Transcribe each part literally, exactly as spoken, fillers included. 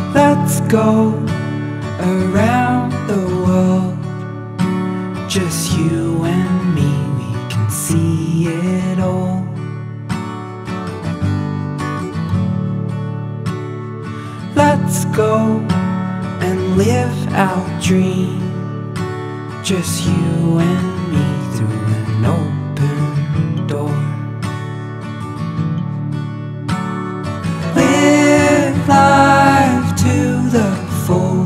Let's go around the world, just you and me, we can see it all. Let's go and live our dream, just you and me through an open door. Live life to the full.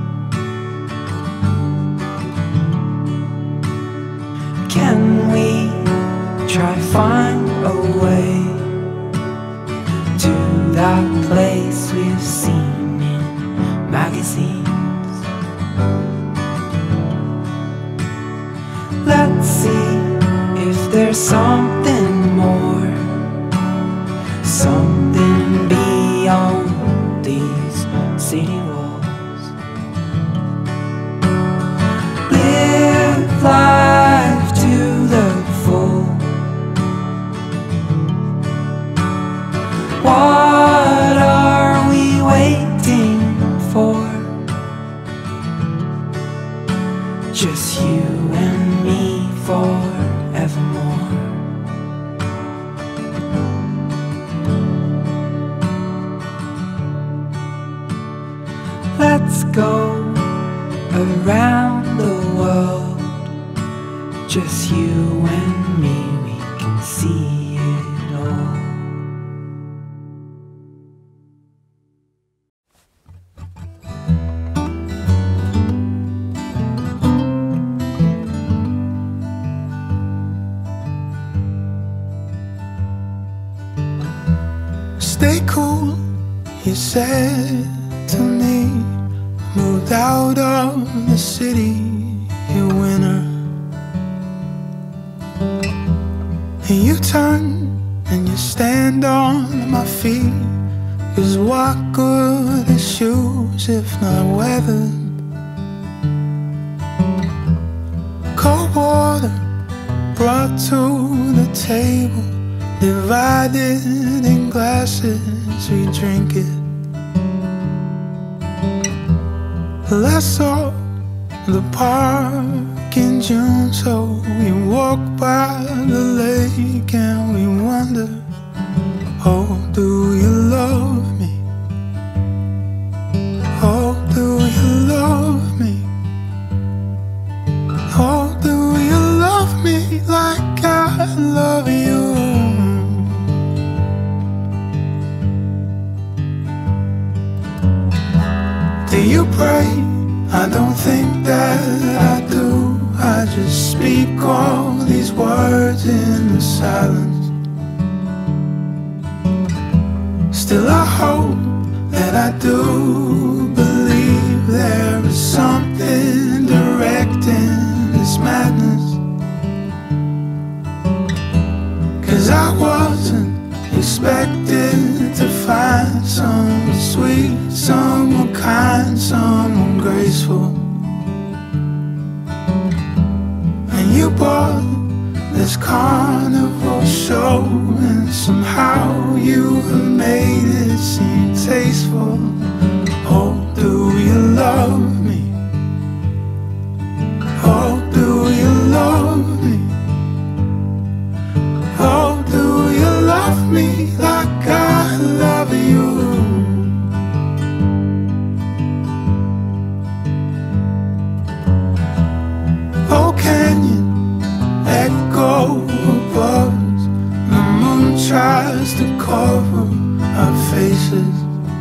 Can we try find a way to that place we've seen in magazines? Let's see if there's something more, something beyond these city walls. Live life to the full. What are we waiting for? Just you and me forevermore. Let's go around the world, just you and me, we can see it all. Stay cool, you said to me. Moved out of the city, you winner. And you turn and you stand on my feet. 'Cause what good are shoes if not weathered? Cold water brought to the table, divided in glasses, we drink it. Last saw the park in June, so we walk by the lake and we wonder, oh, do you love me? Oh, do you love me? Oh, do you love me like I love you? Do you pray? I don't think that I do. I just speak all these words in the silence. Still I hope that I do believe there is something directing this madness. 'Cause I wasn't expecting to find someone sweet, someone kind, someone graceful. And you bought this carnival show, and somehow you have made it seem tasteful. Oh, do you love me? Oh, do you love me? Oh, do you love me like I love you? Oh, canyon, echo above us. The moon tries to cover our faces,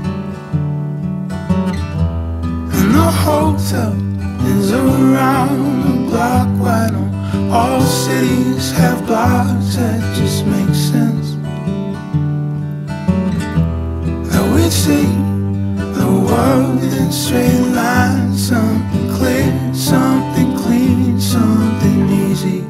and the hotel is around the block. Why don't all cities have blocks that just make sense? That we see the world in straight lines, something clear, something clean, something easy.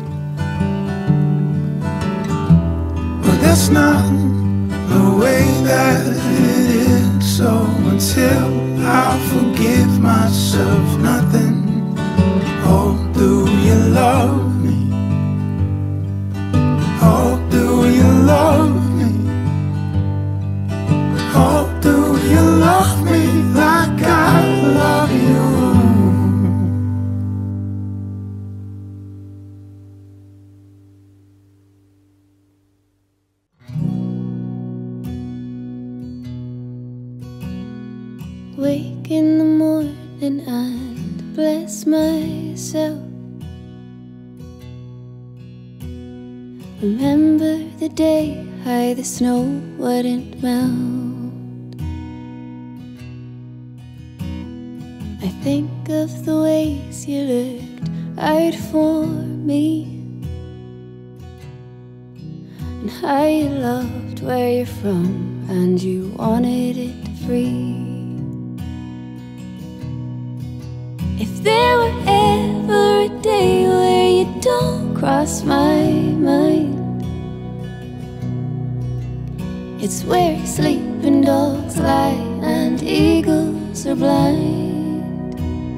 But that's not the way that it is. So until I forgive myself, nothing. Oh, do you love me? Oh, do you love me? Oh, do you love me like wake in the morning and bless myself. Remember the day high the snow wouldn't melt. I think of the ways you looked out for me, and how you loved where you're from and you wanted it free. If there were ever a day where you don't cross my mind, it's where sleeping dogs lie and eagles are blind.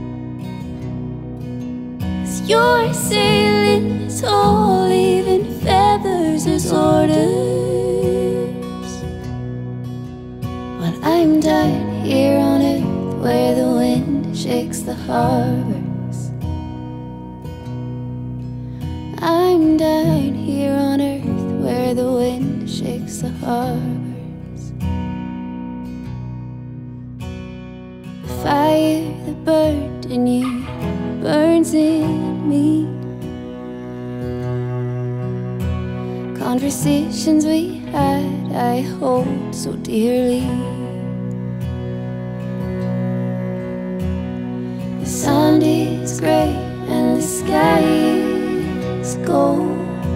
'Cause you're sailing tall, leaving feathers as orders, while I'm down here on earth where the wind shakes the harbours. I'm down here on earth where the wind shakes the harbours. The fire that burned in you burns in me. Conversations we had I hold so dearly. The sand is grey and the sky is gold.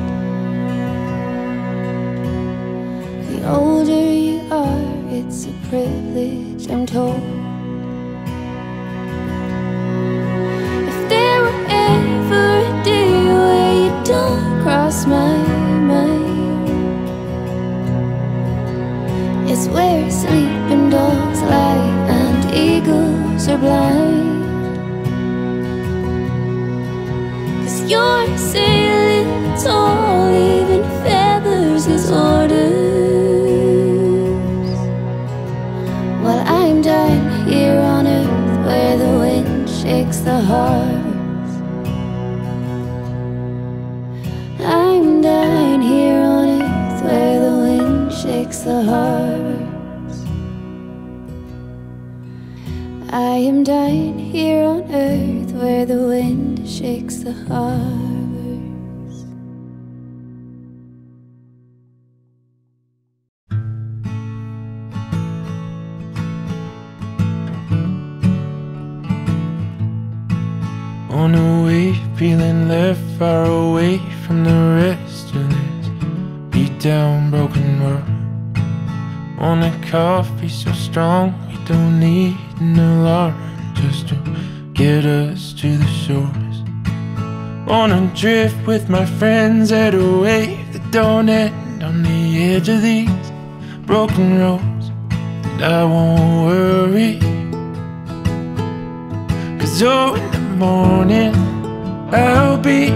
The older you are, it's a privilege, I'm told. If there were ever a day where you don't cross my mind, it's where sleeping dogs lie and eagles are blind. 'Cause you're sailing tall, leaving feathers as orders, while I'm down here on earth where the wind shakes the harbours. I'm down here on earth where the wind shakes the harbours. I am down here on earth where the wind shakes the harbours. On a wave, feeling left far away from the rest of this beat down, broken world. On a coffee so strong we don't need an alarm just to get us to the shores. On a drift with my friends at a wave that don't end on the edge of these broken roads. And I won't worry, 'cause oh, in the morning I'll be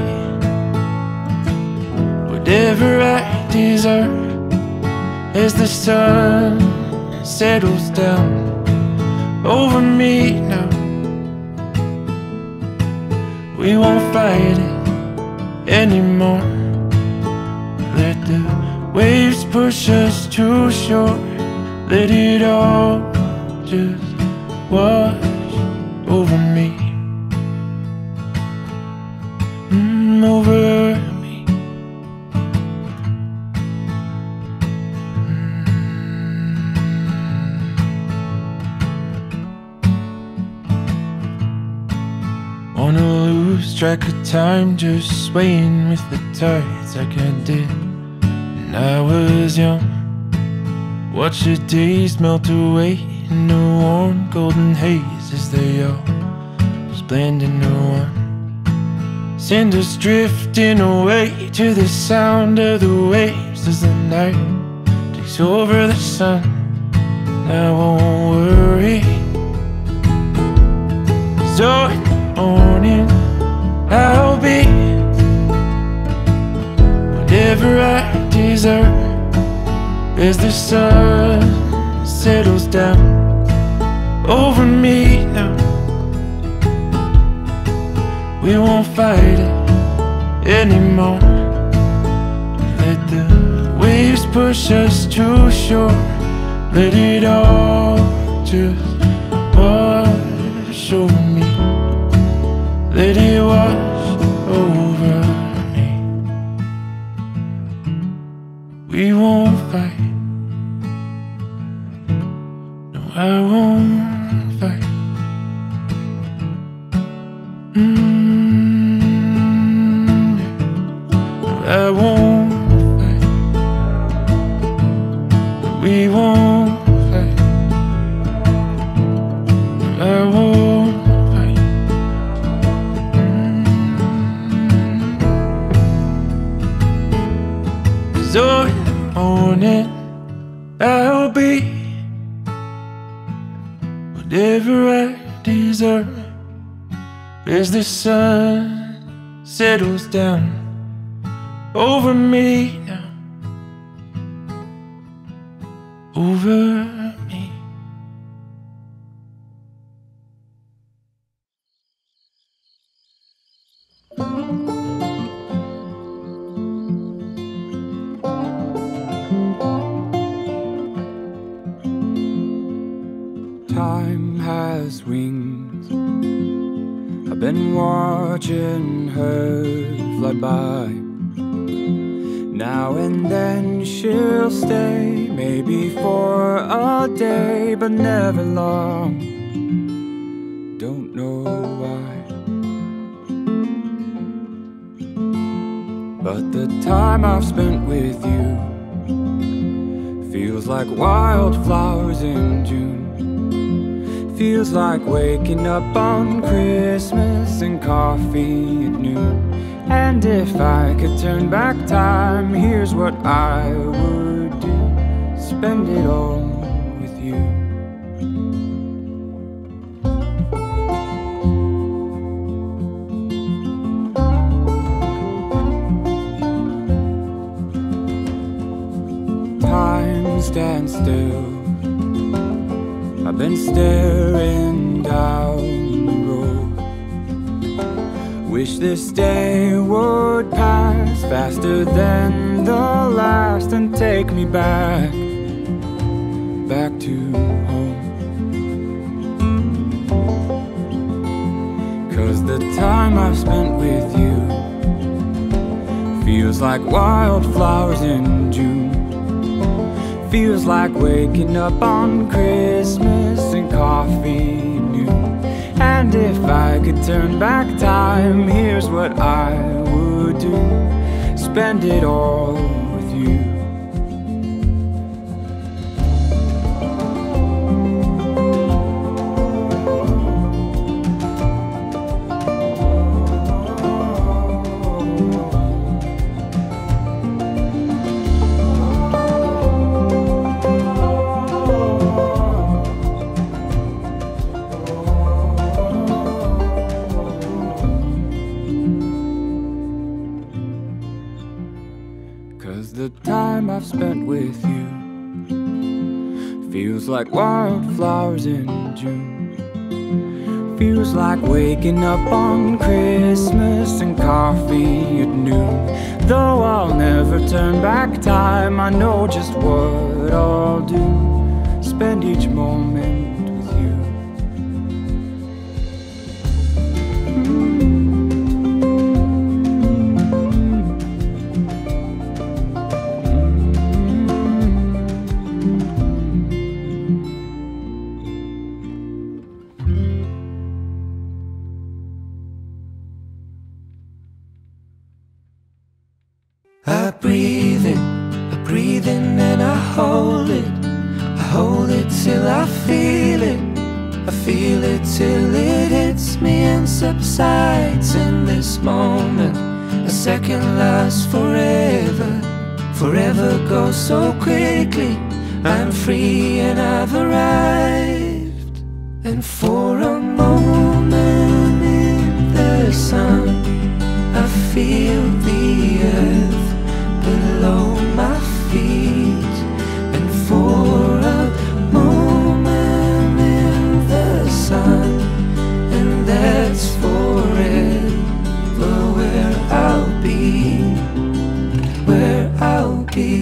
whatever I deserve as the sun settles down over me now. We won't fight it anymore. Let the waves push us to shore. Let it all just wash over me. Mm, over me. On a loose track of time, just swaying with the tides like I did when I was young. Watch the days melt away in the warm golden haze as they all just blend into one. Send us drifting away to the sound of the waves as the night takes over the sun. And I won't worry, 'cause oh, in the morning I'll be whatever I deserve as the sun settles down over me now. We won't fight it anymore. Let the waves push us to shore. Let it all just wash show me, let it wash over me. We won't fight, no I won't fight. Mm-hmm. No I won't fight, we won't fight, no I won't fight. Mm-hmm. So in the morning I'll be whatever I deserve as the sun settles down over me now, over me. Time has wings. I've been watching her fly by. Now and then she'll stay, maybe for a day, but never long. Don't know why. But the time I've spent with you feels like wildflowers in June. Feels like waking up on Christmas and coffee at noon. And if I could turn back time, here's what I would do: spend it all with you. Time stands still. I've been staring down the road. Wish this day would pass faster than the last and take me back, back to home. 'Cause the time I've spent with you feels like wildflowers in June. Feels like waking up on Christmas and coffee at noon. And if I could turn back time, here's what I would do: spend it all with you. I've spent with you feels like wildflowers in June. Feels like waking up on Christmas and coffee at noon. Though I'll never turn back time, I know just what I'll do: spend each moment with you. I breathe it, I breathe in and I hold it. I hold it till I feel it. I feel it till it hits me and subsides in this moment. A second lasts forever. Forever goes so quickly. I'm free and I've arrived. And for a moment in the sun, I feel the earth below my feet. And for a moment in the sun, and that's forever where I'll be, where I'll be.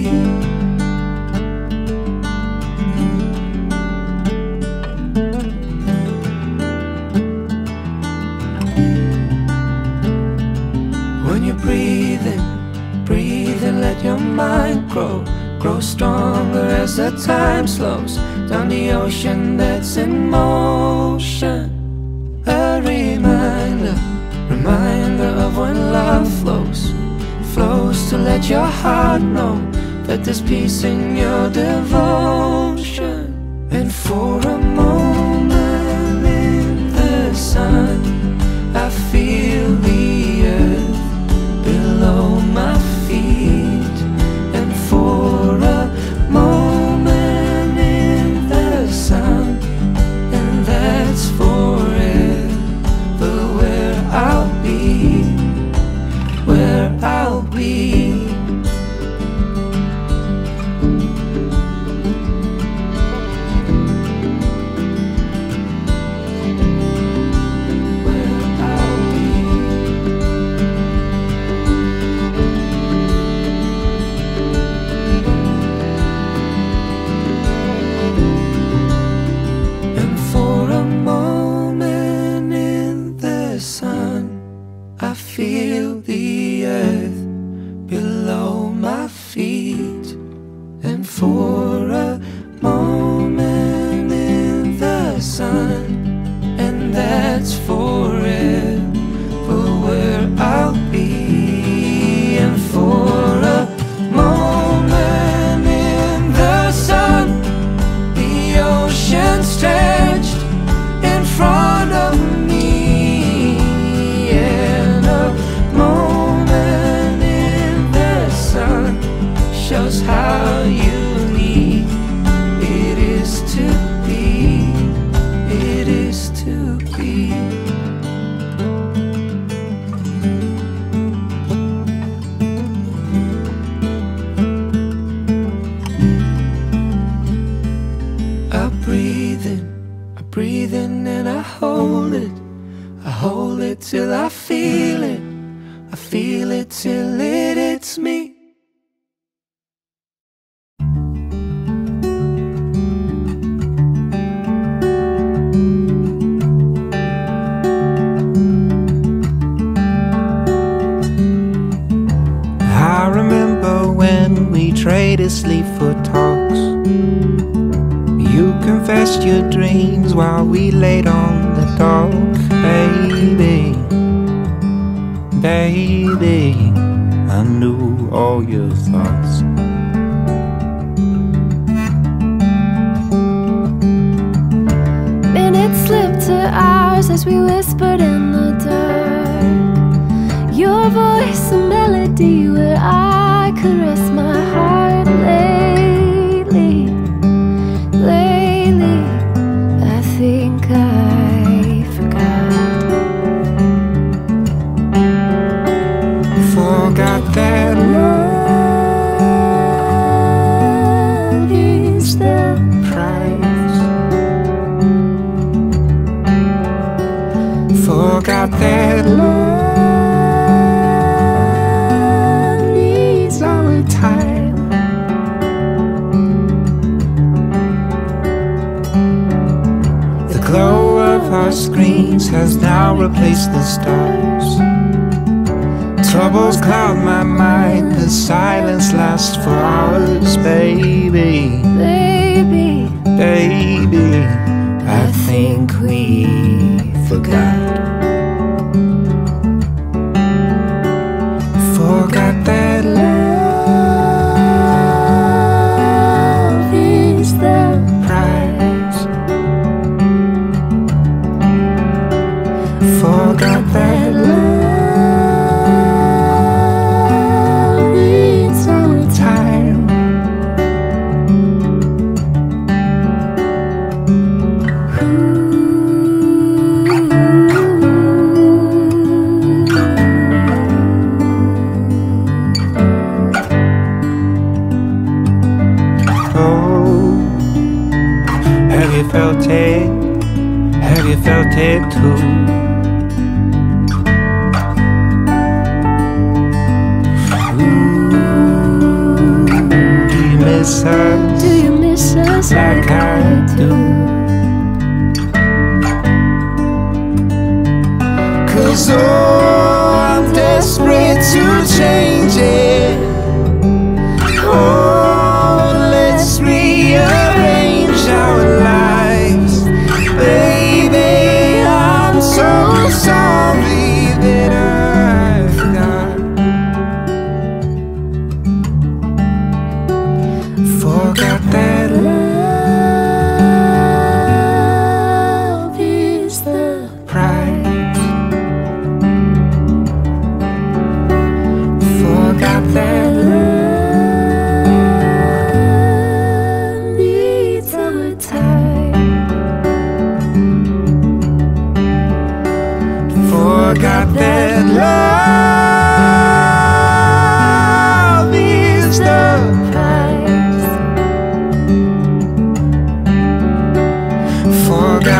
grow stronger as the time slows down the ocean that's in motion. A reminder, reminder of when love flows, flows to let your heart know that there's peace in your devotion. And for a moment in the sun, I feel the earth below my feet. And for a moment in the sun, and that's forever where I'll be, where I'll be. Feel the earth below my feet. And for a moment in the sun, and that's forever where I'll be. And for a moment in the sun, the ocean stretched in front of me. Shows how unique it is to be, it is to be. I breathe in, I breathe in and I hold it, I hold it till I feel it, I feel it till it hits me. Traded sleep for talks. You confessed your dreams while we laid on the dock. Baby, baby, I knew all your thoughts. Minutes slipped to hours as we whispered in the dark. Your voice a melody where I could rest my heart. Lately, lately, I think I forgot. Forgot that love is the price. Forgot that love time. The glow of our screens has now replaced the stars. Troubles cloud my mind, the silence lasts for hours. Baby, baby, baby, I think we forgot. Forgot that love forgot that love needs our time. Oh, have you felt it? Have you felt it too? Miss us? Do you miss us like, like I do? Cause oh, I'm desperate to change it. Oh,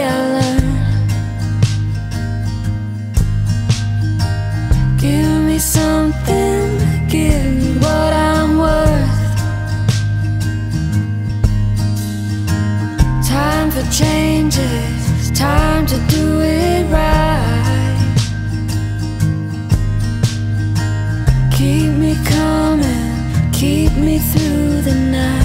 I learn. Give me something, give me what I'm worth. Time for changes, time to do it right. Keep me coming, keep me through the night.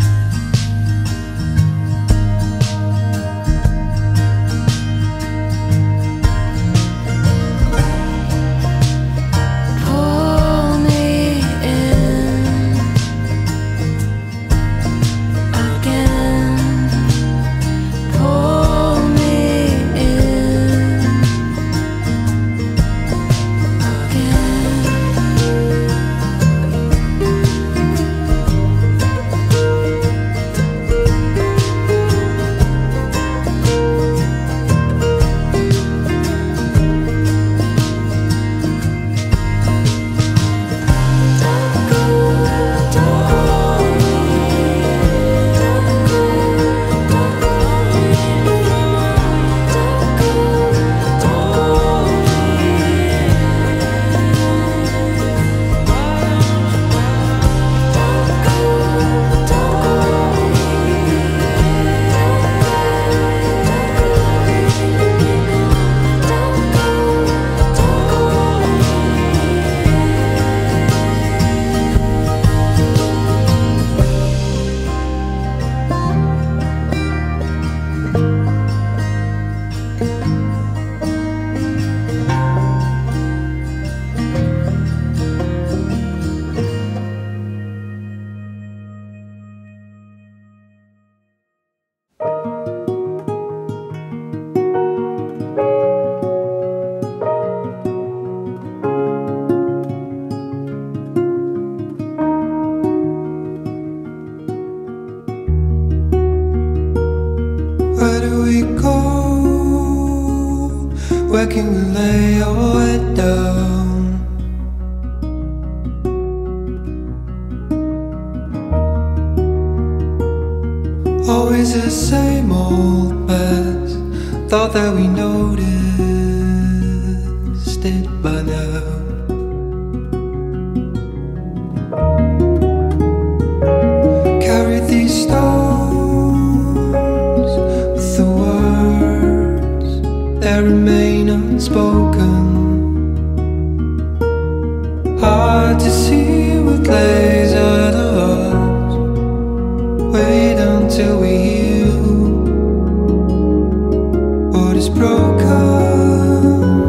Can we lay your head down? Always the same old mess. Thought that we noticed it by now. Carried these stones with the words that remain unspoken. Hard to see what lays ahead of us. Wait until we heal what is broken.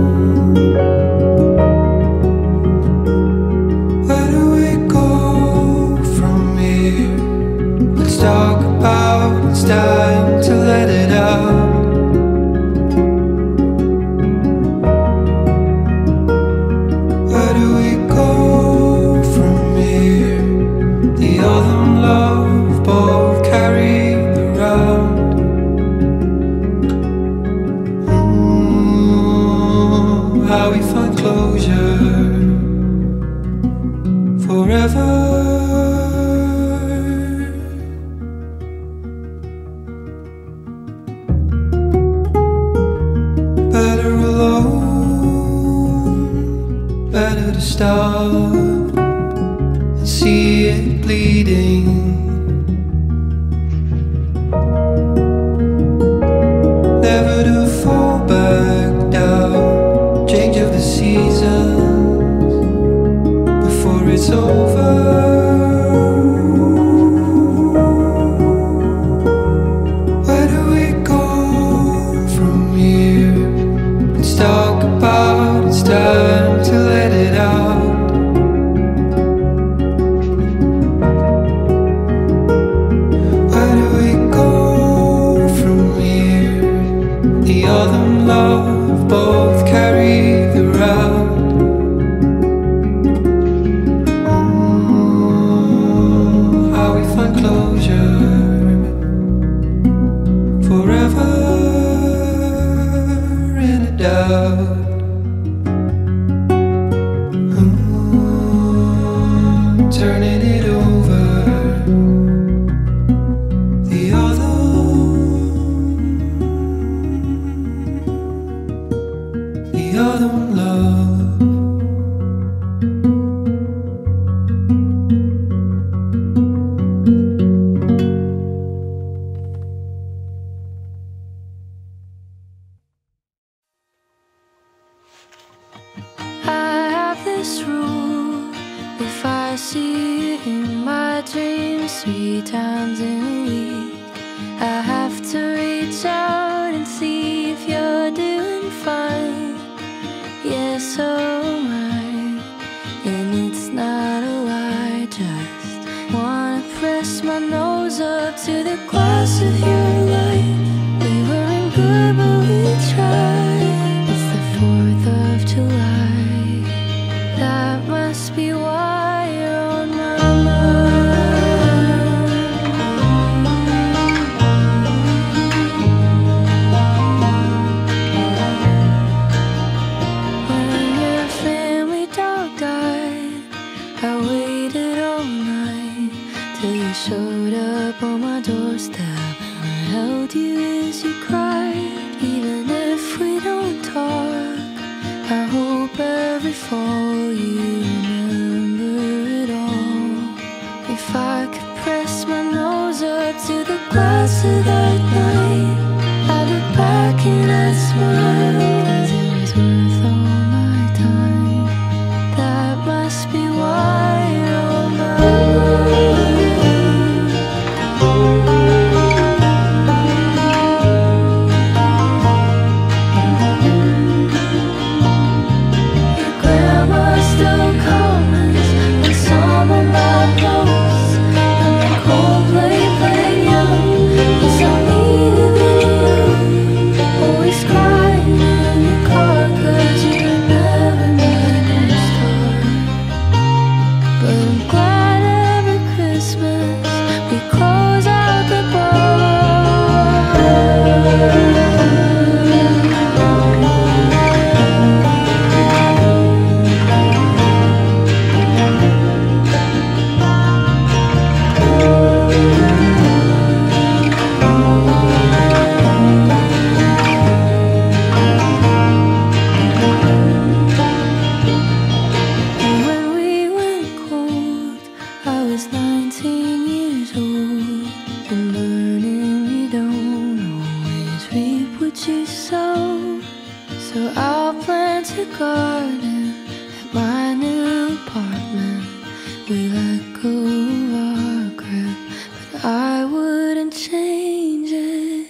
Where do we go from here? Let's talk about it's time to let it out. Stop and see it bleeding. Never to fall back down. Change of the seasons before it's over. Where do we go from here? Let's talk about it's time to let it out. Love both carry the round. Mm, how we find closure forever in a doubt. Mm, turning it over. The other this rule. If I see you in my dreams three times in a week, I have to reach out and see if you're doing fine. Yes, so am I, and it's not a lie. Just wanna press my nose up to the glass of your life. We weren't good, but we tried. It's the fourth of July. That must be why you're on my When your family dog died, I waited all night till you showed up on my doorstep, and I held you as you cried. Even if we don't talk, I hope every fall you remember it all. If I could press my nose up to the glass of that night, I'd look back and I'd smile, 'cause it was worth all my time. That must be why you're on my Your grandma still comments on some of my posts, and the Coldplay played young. Yes, I needed you. Always crying in your car 'cause you were never my star. But I'm glad every Christmas we close out the bar. And when we went cold, I was nineteen years old. And learning you don't always reap what you sow. So I'll plant a garden at my new apartment. We let go of our grip, but I wouldn't change it.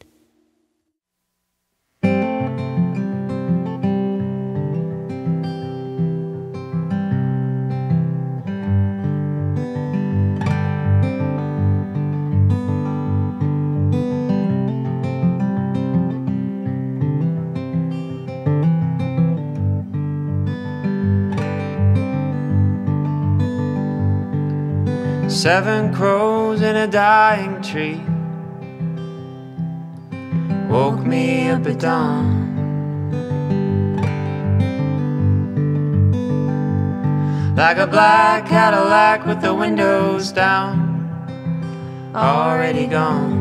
Seven crows in a dying tree woke me up at dawn. Like a black Cadillac with the windows down. Already gone,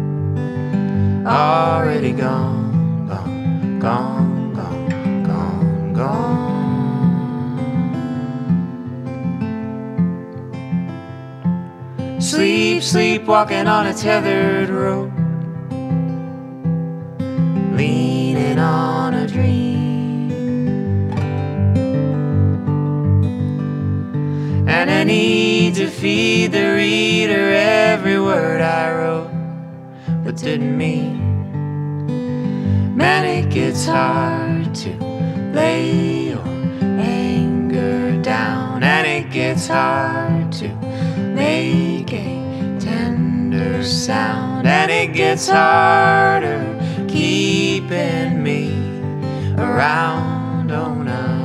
already gone, gone, gone, gone, gone, gone. Sleep, sleep, walking on a tethered rope, leaning on a dream. And I need to feed the reader every word I wrote but didn't mean. Man, it gets hard to lay your anger down, and it gets hard to make a tender sound, and it gets harder keeping me around, don't I know?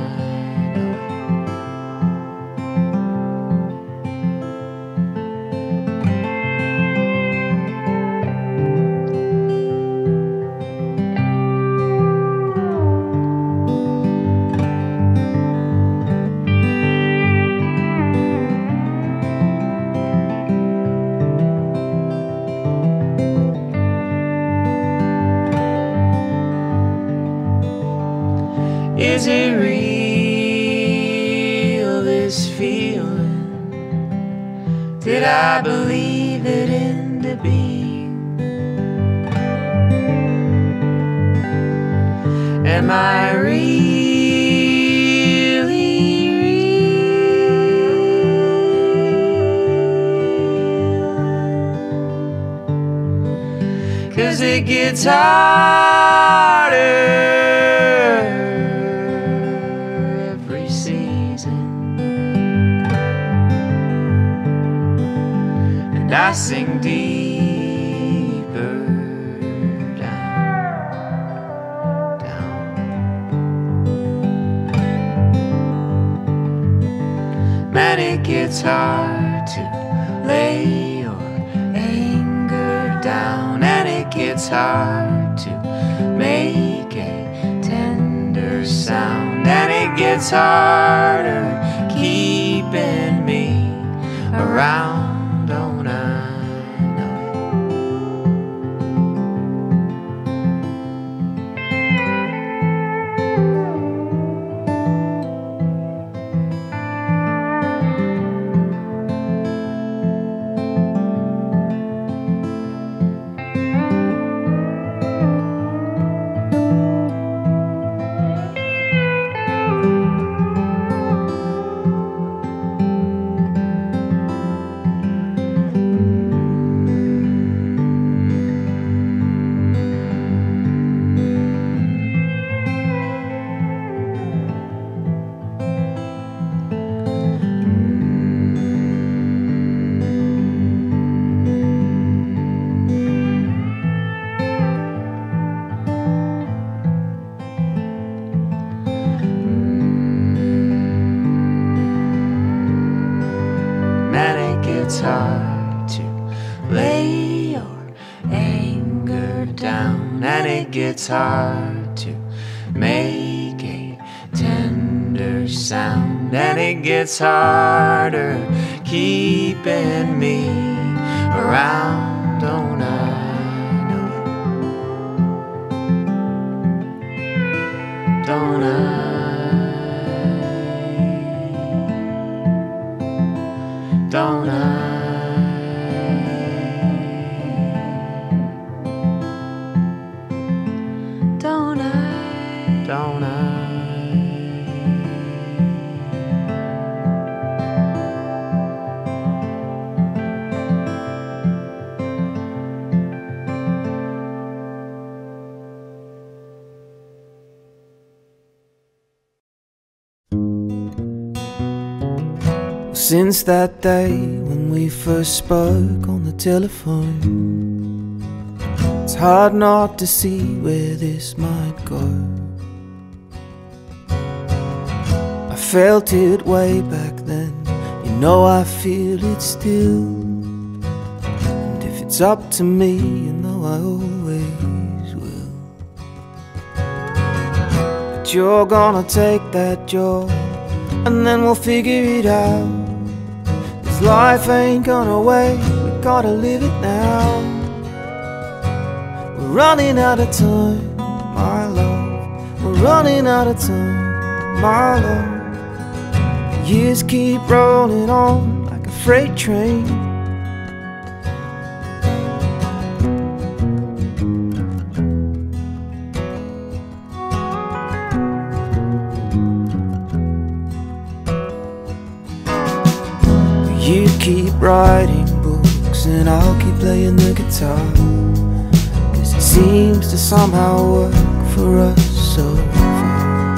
Is it real, this feeling? Did I believe it into being? Am I really gets harder every season, and I sink deeper down, down. Man, it gets hard to lay your anger down, and it gets hard to make a tender sound, and it gets harder keeping me around, don't I know it's hard to lay your anger down, and it gets hard to make a tender sound, and it gets harder keeping me around, don't I know it? Don't I? Don't I? Don't I? Don't I? Since that day when we first spoke on the telephone, it's hard not to see where this might go. I felt it way back then, you know I feel it still. And if it's up to me, you know I always will. But you're gonna take that job, and then we'll figure it out. Life ain't gonna wait, we gotta live it now. We're running out of time, my love. We're running out of time, my love. The years keep rolling on like a freight train. You keep writing books and I'll keep playing the guitar, 'cause it seems to somehow work for us so far.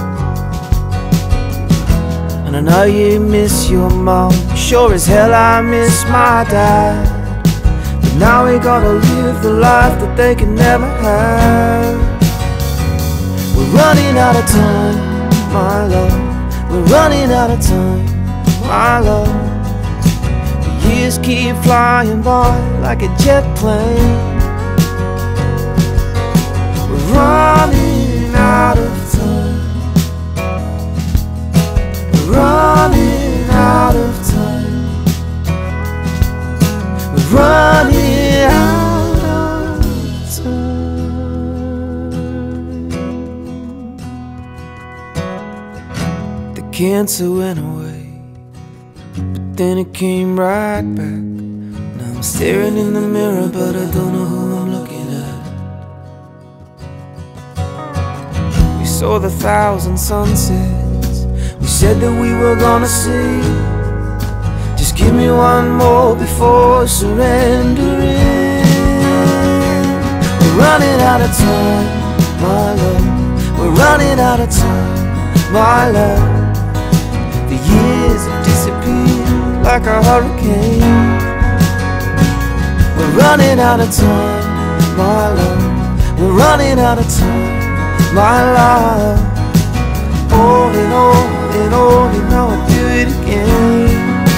And I know you miss your mom, sure as hell I miss my dad. But now we gotta live the life that they can never have. We're running out of time, my love. We're running out of time, my love. Years keep flying by like a jet plane. We're running out of time. We're running out of time. We're running out of time. The cancer went away, then it came right back. Now I'm staring in the mirror, but I don't know who I'm looking at. We saw the thousand sunsets we said that we were gonna see. Just give me one more before surrendering. We're We're running out of time, my love. We're running out of time, my love. The years have disappeared like a hurricane. We're running out of time, my love. We're running out of time, my love. On and on and on, and now I do it again.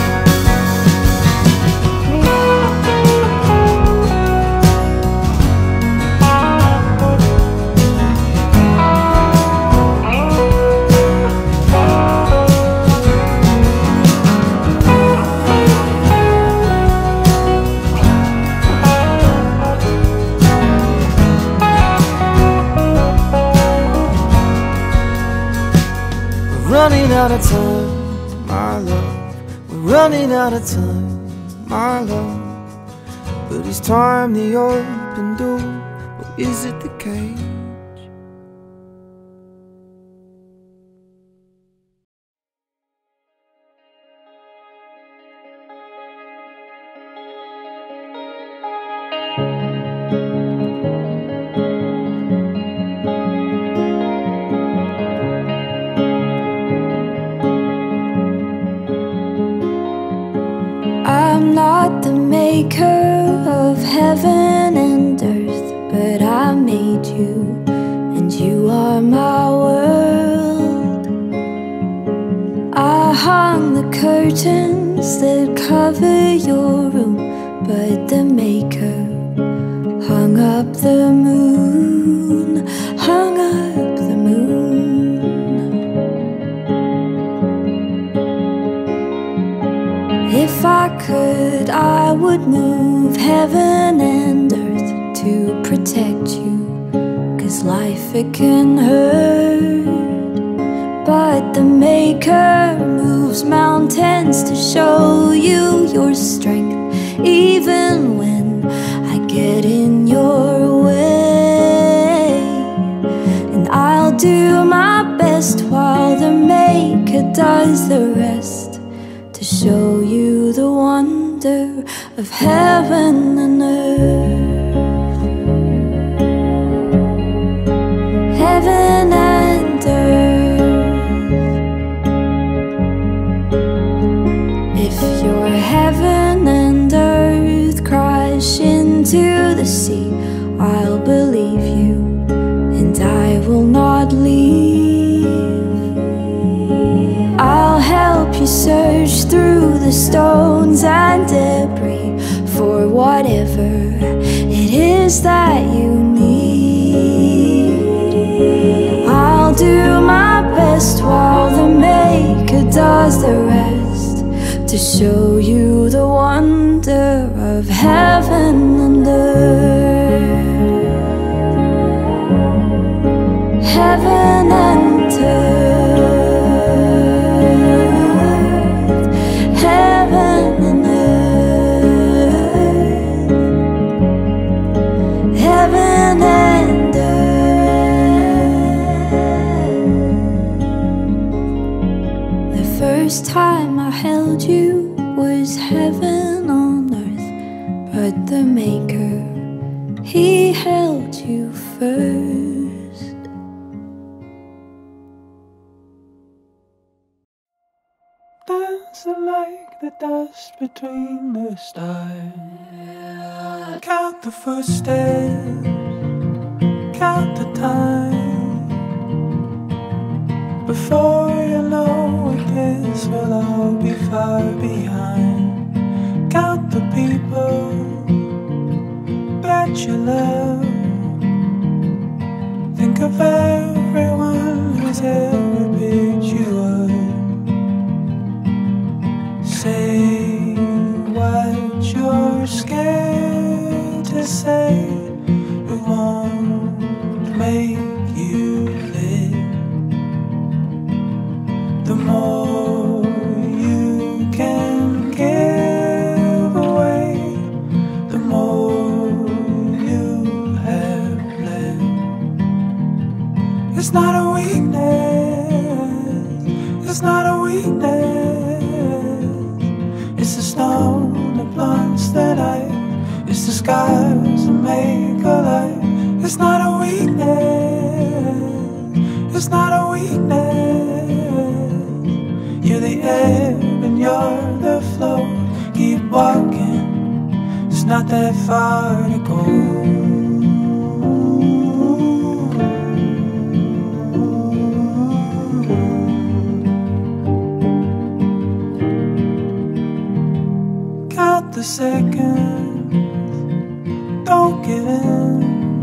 Running out of time, my love. We're running out of time, my love. But it's time the open door, or is it the cage? I'm not the maker of heaven and earth, but I made you, and you are my world. I hung the curtains that cover your room, but the maker hung up the moon, hung up the moon. If I could, I would move heaven and earth to protect you, 'cause life it can hurt. But the maker moves mountains to show you your strength, even when I get in your way. And I'll do my best while the maker does the rest, to show you the wonder of heaven and earth. Heaven and earth. If your heaven and earth crash into the sea, I'll believe you, and I will not leave. I'll help you search through the stones and debris for whatever it is that you need. I'll do my best while the maker does the rest, to show you the wonder of heaven and earth. Heaven and earth. First time I held you was heaven on earth, but the maker, he held you first. Dancing like the dust between the stars. Count the footsteps, count the time. Before you know it, this will all be far behind. Count the people that you love. Think of everyone who's ever picked you up. Say what you're scared to say. It won't make you live. The more you can give away, the more you have left. It's not a weakness, it's not a weakness. It's the stone that blunts the light, it's the scars that make a light. It's not a weakness, it's not a weakness. You're the ebb and you're the flow. Keep walking, it's not that far to go. Count the seconds, don't give in.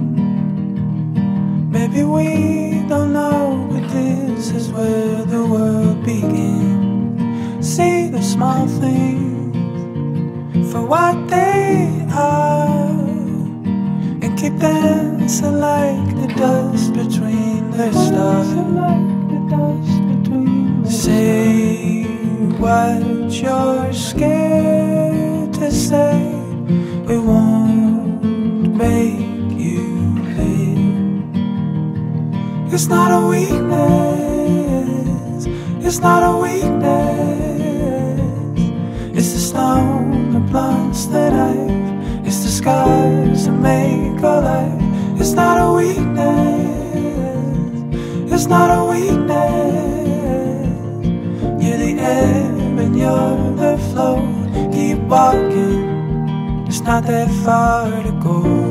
Maybe we don't know, but this is where the world begins. See the small things for what they are, and keep dancing like the dust between the stars. Say what you're scared to say. We won't make you live. It's not a weakness, it's not a weakness. It's the stone that blunts the knife, it's the scars that make our life. It's not a weakness, it's not a weakness. You're the ebb and you're the flow. Keep walking, it's not that far to go.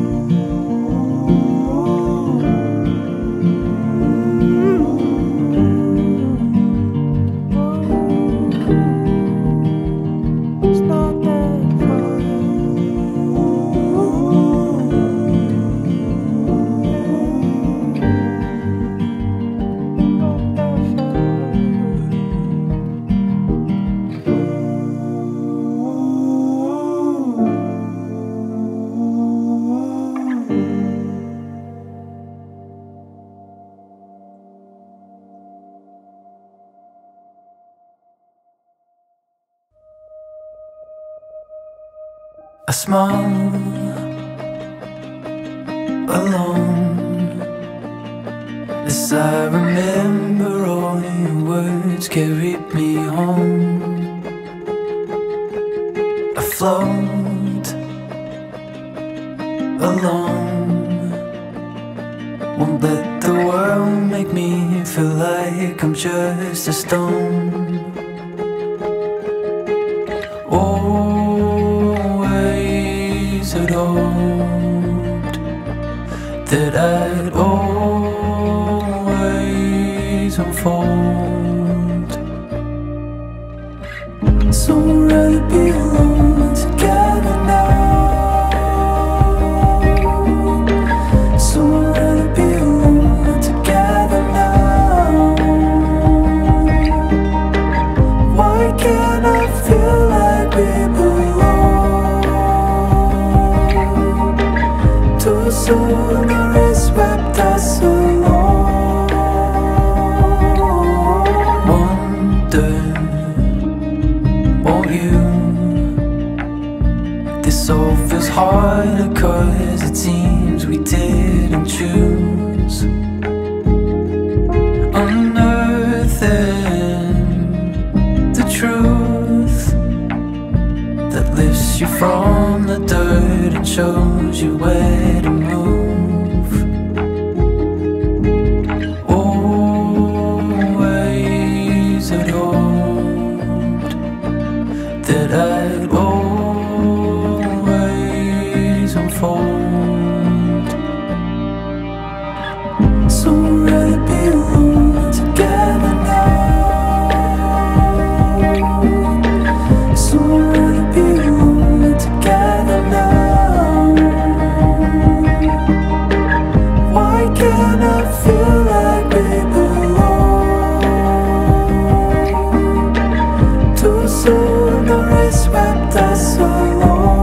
I smile alone as I remember all your words carried me home. I float alone, won't let the world make me feel like I'm just a stone. I'd hoped that I'd always unfold. So I'd rather be alone together now. So I'd rather be alone together now. Why can't I feel like we belong? Too soon our wrist wrapped us along. Wonder, won't you? This all feels harder cause it seems we didn't choose. Unearthing the truth that lifts you from the dirt and shows you where to move. Always had hoped that I'd always unfold. So I'd rather be alone together now. So I'd rather be alone together now. Why can't I feel like we belong? Too soon our wrist wrapped us along.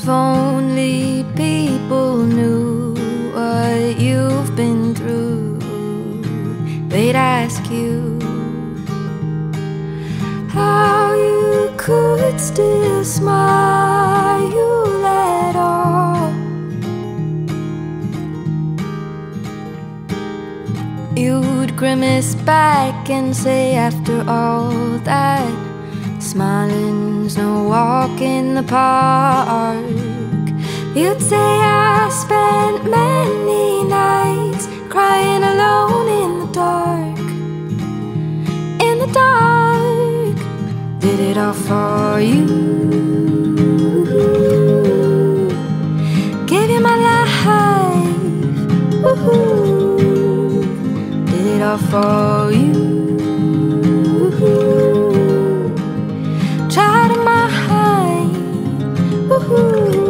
only people knew what you've been through, they'd ask you how you could still smile at all. You'd grimace back and say after all that smiling's no walk in the park. You'd say I spent many nights crying alone in the dark. In the dark, did it all for you. Gave you my life, woohoo. Did it all for you. Tried in my hand, woohoo.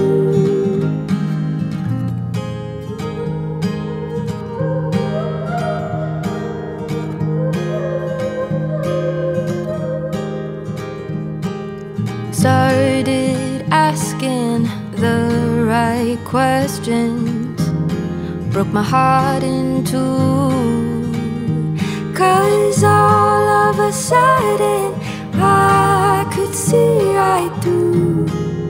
Started asking the right questions, broke my heart in two. 'Cause all of a sudden I could see right through.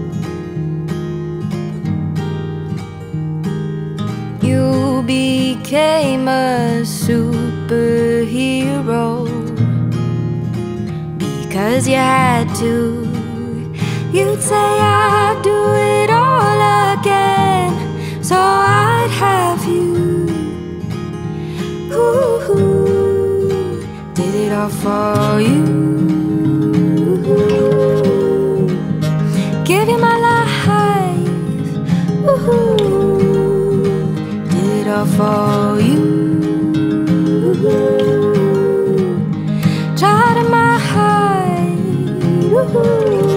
You became a superhero because you had to. You'd say I'd do it all again, so I'd have you. Ooh, did it all for you. Give you my life. Ooh, did it all for you. Tried in my hide. Ooh.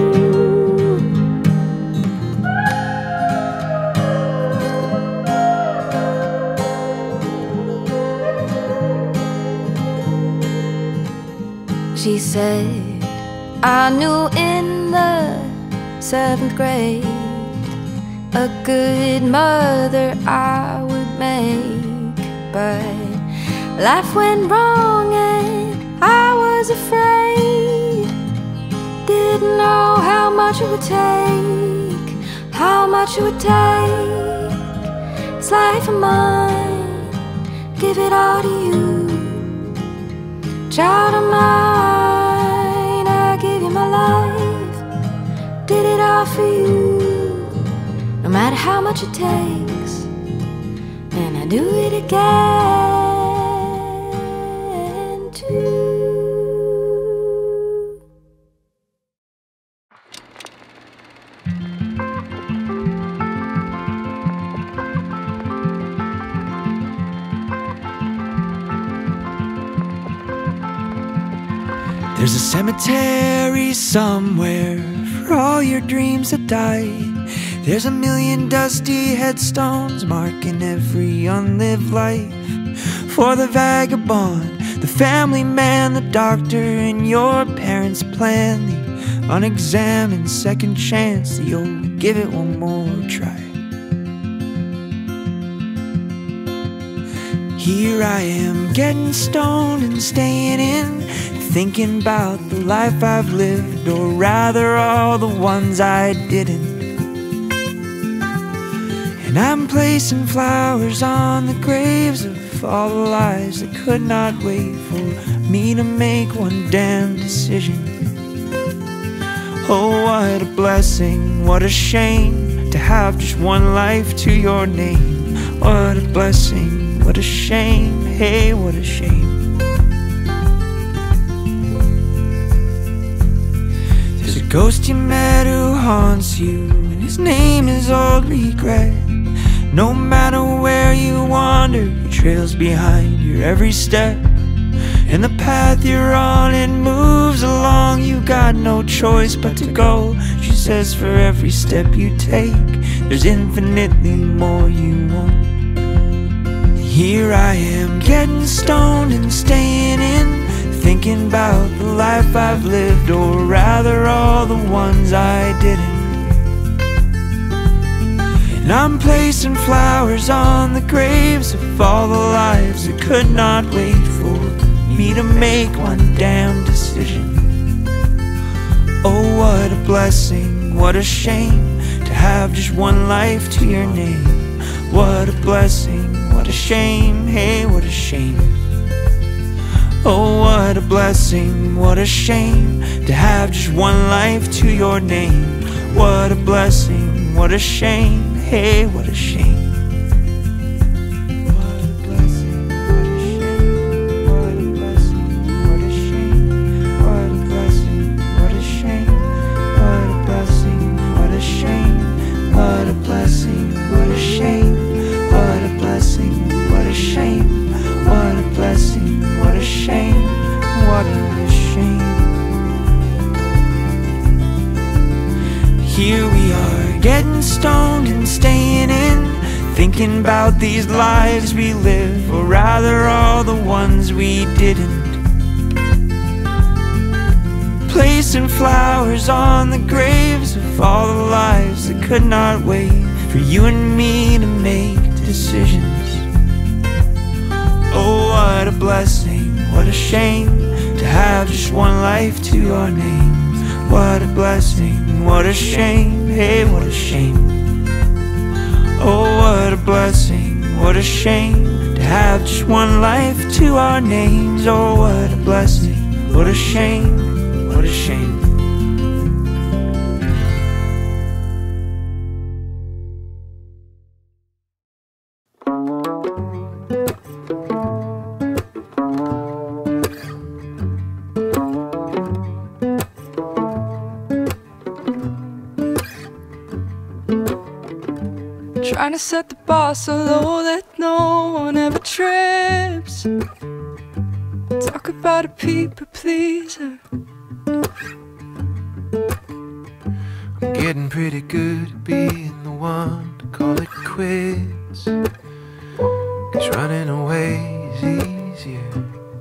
She said, I knew in the seventh grade a good mother I would make, but life went wrong and I was afraid. Didn't know how much it would take, how much it would take. This life of mine, give it all to you. Child of mine, I give you my life. Did it all for you, no matter how much it takes. And I do it again too. There's a cemetery somewhere for all your dreams that died. There's a million dusty headstones marking every unlived life. For the vagabond, the family man, the doctor, and your parents' plan. The unexamined second chance that you'll give it one more try. Here I am getting stoned and staying in, thinking about the life I've lived, or rather all the ones I didn't. And I'm placing flowers on the graves of all the lives that could not wait for me to make one damn decision. Oh, what a blessing, what a shame to have just one life to your name. What a blessing, what a shame, hey, what a shame. Ghost you met who haunts you, and his name is old regret. No matter where you wander, he trails behind your every step. And the path you're on, it moves along. You got no choice but to go. She says for every step you take, there's infinitely more you want. Here I am getting stoned and staying in, thinking about the life I've lived, or rather all the ones I didn't. And I'm placing flowers on the graves of all the lives that could not wait for me to make one damn decision. Oh, what a blessing, what a shame to have just one life to your name. What a blessing, what a shame, hey, what a shame. Oh, what a blessing, what a shame to have just one life to your name. What a blessing, what a shame, hey, what a shame. What a blessing, what a shame. What a blessing, what a shame. What a blessing, what a shame. What a blessing, what a shame. What a blessing, what a shame. What a blessing, what a shame. What a blessing, what a shame. What a shame. Here we are, getting stoned and staying in, thinking about these lives we live, or rather all the ones we didn't. Placing flowers on the graves of all the lives that could not wait for you and me to make decisions. Oh, what a blessing, what a shame to have just one life to your name. What a blessing, what a shame, hey, what a shame. Oh, what a blessing, what a shame to have just one life to our names. Oh, what a blessing, what a shame, what a shame. Trying to set the bar so low that no one ever trips. Talk about a people pleaser. I'm getting pretty good at being the one to call it quits, 'cause running away is easier.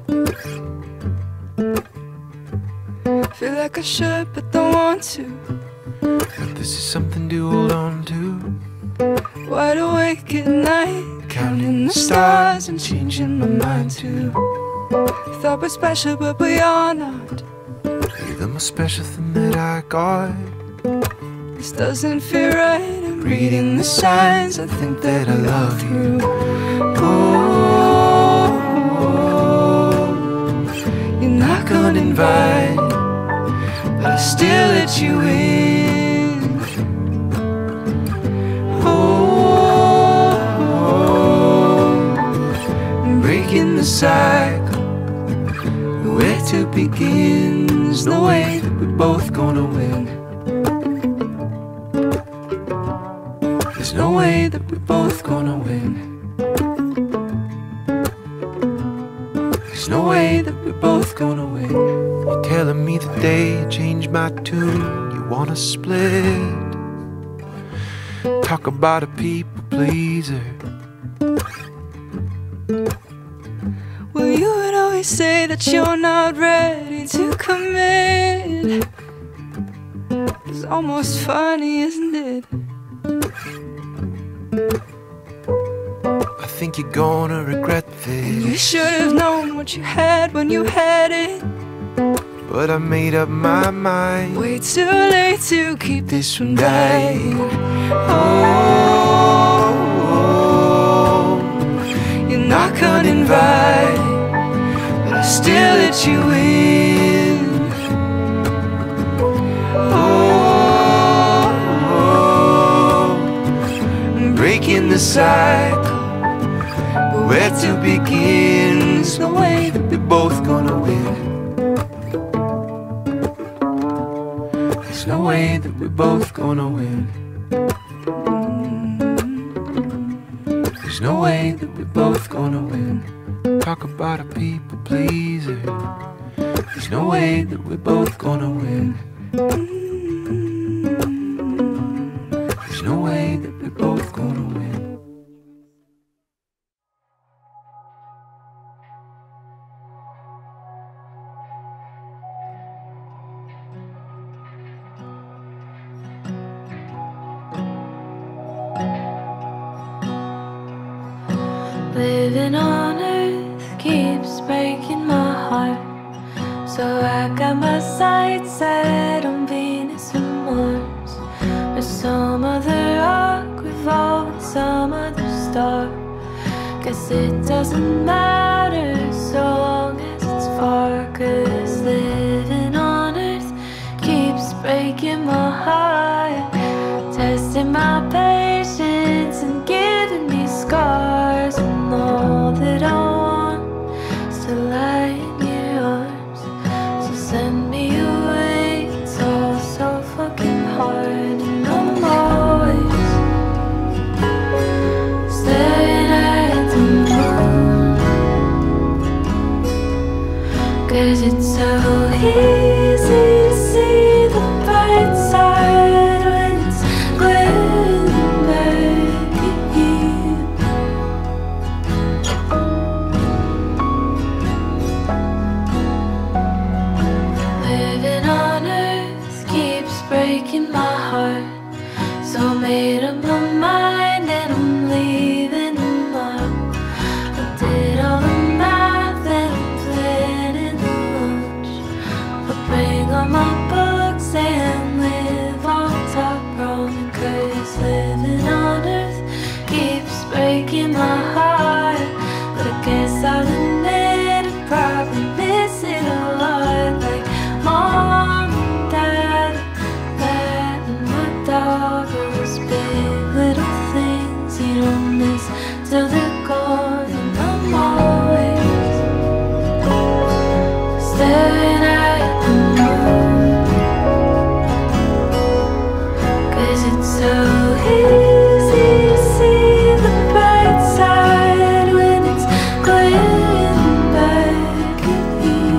Feel like I should but don't want to. But this is something to hold on to. Wide awake at night, counting the stars and changing my mind too. Thought we're special but we are not. You're the most special thing that I got. This doesn't feel right, I'm reading the signs, I think that I love you. Oh, you're not gonna invite, but I still let you in. In the cycle, where to begin? There's no way that we're both gonna win. There's no way that we're both gonna win. There's no way that we're both gonna win. You're telling me that they changed my tune. You wanna split? Talk about a people pleaser. Well, you would always say that you're not ready to commit. It's almost funny, isn't it? I think you're gonna regret this. You should have known what you had when you had it. But I made up my mind. Way too late to keep this from dying. Oh, you're not gonna invite, but I still let you in. Oh, I'm breaking the cycle, but where to begin? There's no way that we're both gonna win. There's no way that we're both gonna win. There's no way that we're both gonna win. talk about a people pleaser. There's no way that we're both gonna win. There's no way that we're both gonna win. Living on earth keeps breaking my heart. So I got my sights set on Venus and Mars, or some other rock revolving some other star. Guess it doesn't matter so long as it's far. Cause living on earth keeps breaking my heart, testing my patience and giving me scars. And all that I want is to lie in your arms. So send me away, it's all so fucking hard. And I'm always staring at the moon, cause it's so easy to see the bright side when it's glaring back at you. Living on earth keeps breaking my heart. So made up my mind and I'm leaving tomorrow. I did all the math and I'm planning the lunch. I'll bring all my books and live on top Roman. Cause living on earth keeps breaking my heart. But I guess I'll admit I probably miss it a lot. Like mom and dad, that and my dog. Those big little things you don't miss till they're gone. And I'm always staring at the moon, cause it's so easy to see the bright side when it's glaring back at you.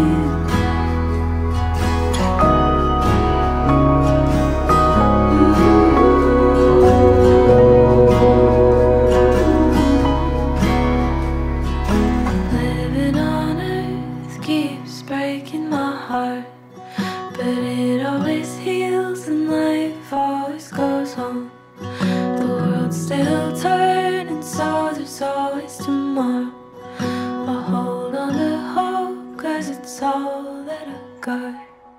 Living on earth keeps breaking my heart, but it always heals and life always goes on. The world's still turning, so there's always tomorrow. I'll hold on to hope, cause it's all that I got.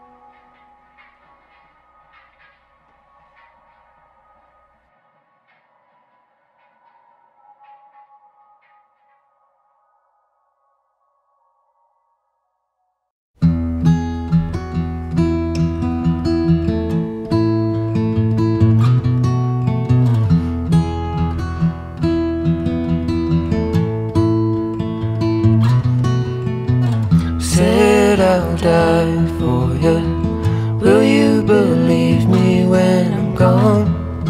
Said I'll die for you. Will you believe me when I'm gone?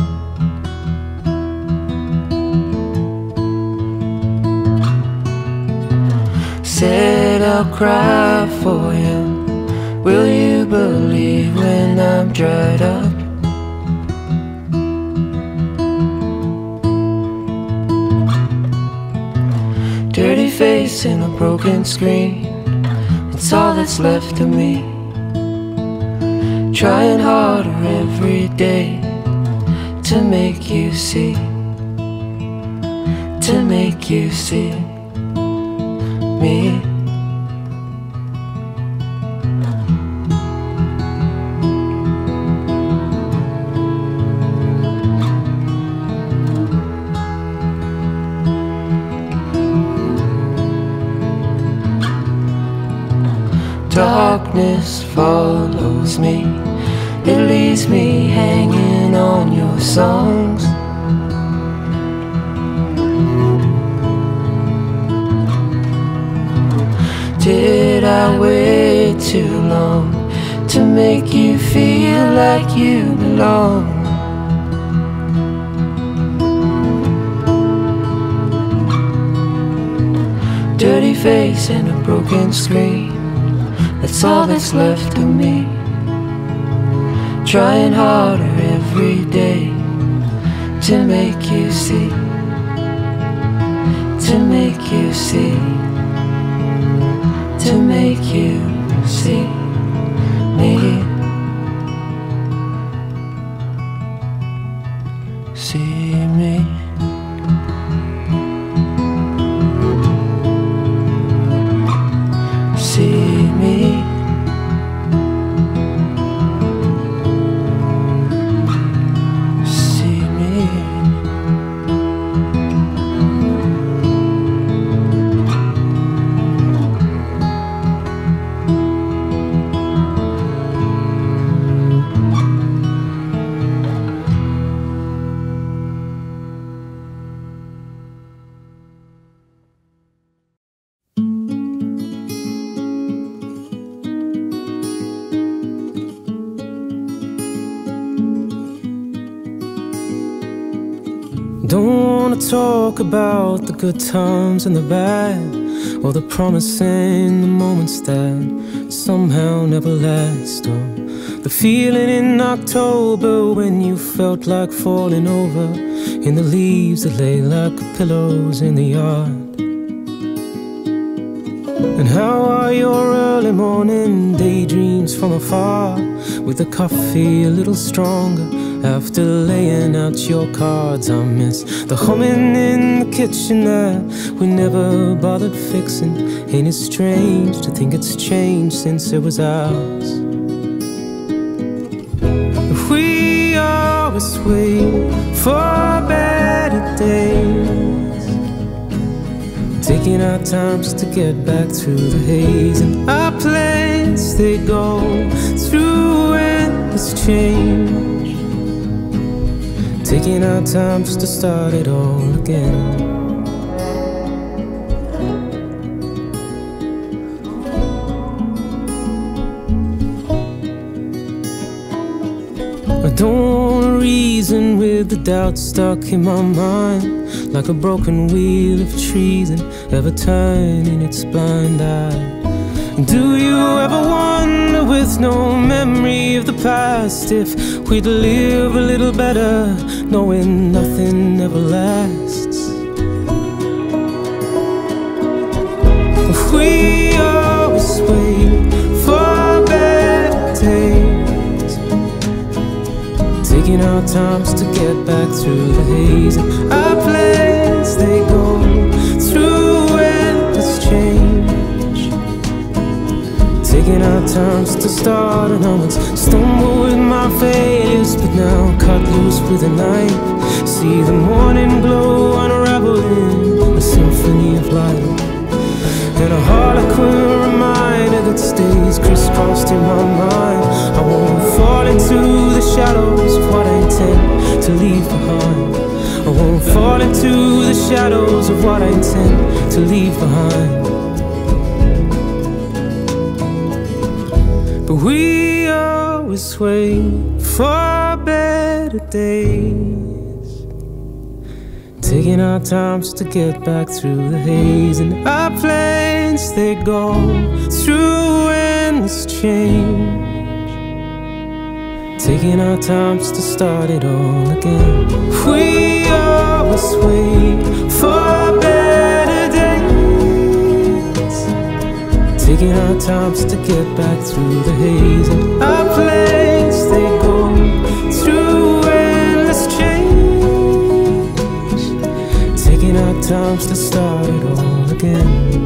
Said I'll cry for you. Will you believe when I'm dried up? Dirty face and a broken screen, it's all that's left of me. Trying harder every day to make you see, to make you see me. Darkness follows me, it leaves me hanging on your songs. Did I wait too long to make you feel like you belong? Dirty face and a broken screen, that's all that's left of me. Trying harder every day to make you see, to make you see, to make you see me. See me. me. See me. Don't wanna talk about the good times and the bad, or the promising, the moments that somehow never last, or the feeling in October when you felt like falling over in the leaves that lay like pillows in the yard. And how are your early morning daydreams from afar, with the coffee a little stronger after laying out your cards? I miss the humming in the kitchen that we never bothered fixing. Ain't it strange to think it's changed since it was ours? If we always wait for better days, taking our time just to get back through the haze, and our plans, they go through endless change, taking our time just to start it all again. I don't wanna reason with the doubt stuck in my mind, like a broken wheel of treason ever turning its blind eye. Do you ever wonder, with no memory of the past, if we'd live a little better, knowing nothing ever lasts? If we always wait for better days, taking our times to get back through the haze, and our plans, they go through endless change, taking our times to start and onwards. Stumble with my failures, but now cut loose with a knife. See the morning glow unraveling a symphony of light, and a harlequin reminder that stays crisscrossed in my mind. I won't fall into the shadows of what I intend to leave behind. I won't fall into the shadows of what I intend to leave behind. But we always wait for better days, taking our time just to get back through the haze, and our plans, they go through endless change, taking our time just to start it all again. We always wait for better days, taking our time just to get back through the haze, and our plans, they go through endless change, taking our times to start it all again.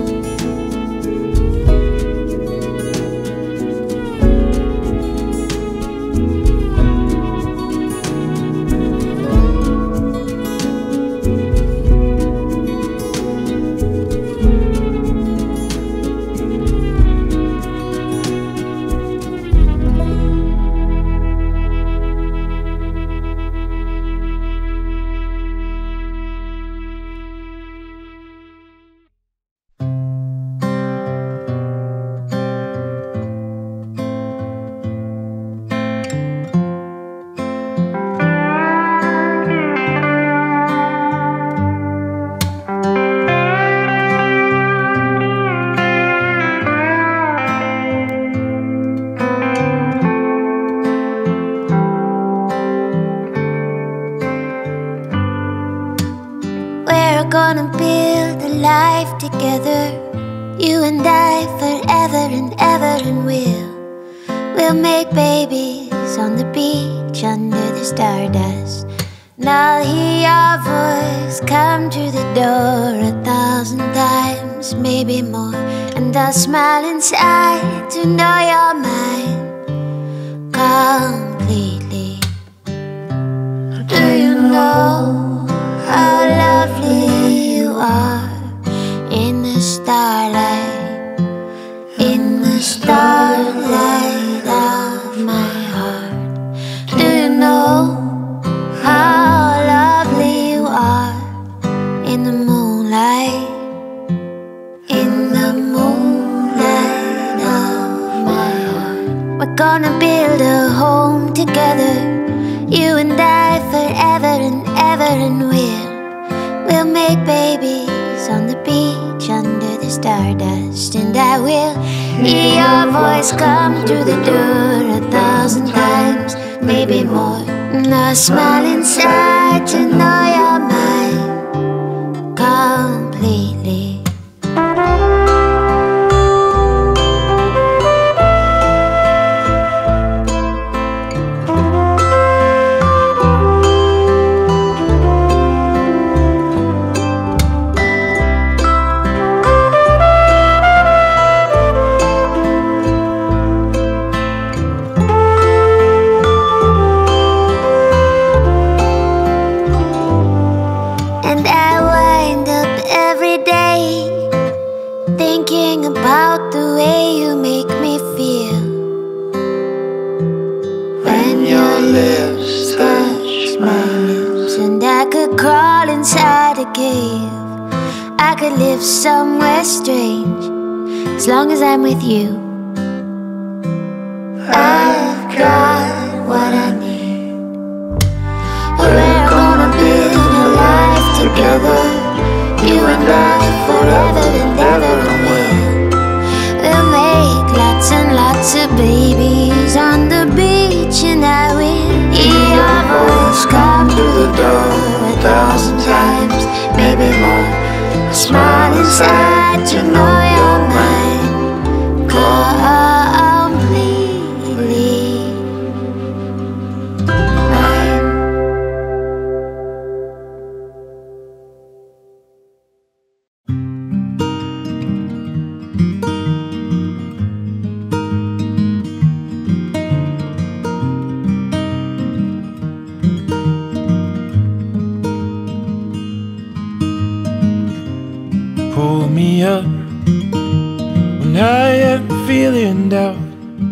gonna build a life together, you and I, forever and ever, and we'll We'll make babies on the beach under the stardust, and I'll hear your voice come through the door a thousand times, maybe more, and And I'll smile inside to know you're mine completely. Do you know how lovely you are in the starlight, in the starlight of my heart? Do you know how lovely you are in the moonlight, in the moonlight of my heart? We're gonna build a home together, you and I, forever and ever, and we'll We'll make babies on the beach under the stardust. And I will hear your voice come through the door a thousand times, maybe more. And I'll smile inside to know you're mine completely. About the way you make me feel when your lips touch my lips. And I could crawl inside a cave, I could live somewhere strange, as long as I'm with you. I've got what I need. We're gonna build a life together, you and I, forever and ever and will. We'll make lots and lots of babies on the beach, and I will hear your voice come through the door a thousand times, maybe more. A smile inside to know you're mine completely mine. Pull me up when I am feeling down.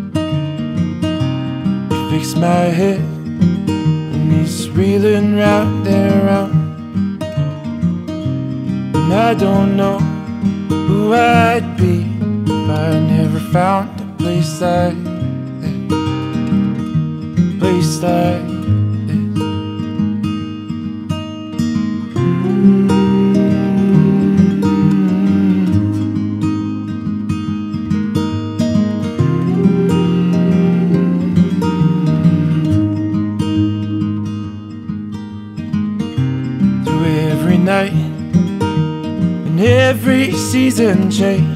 You fix my head and he's reeling round and round. And I don't know who I'd be if I never found a place like this, a place like this. Mm-hmm. Night and every season change,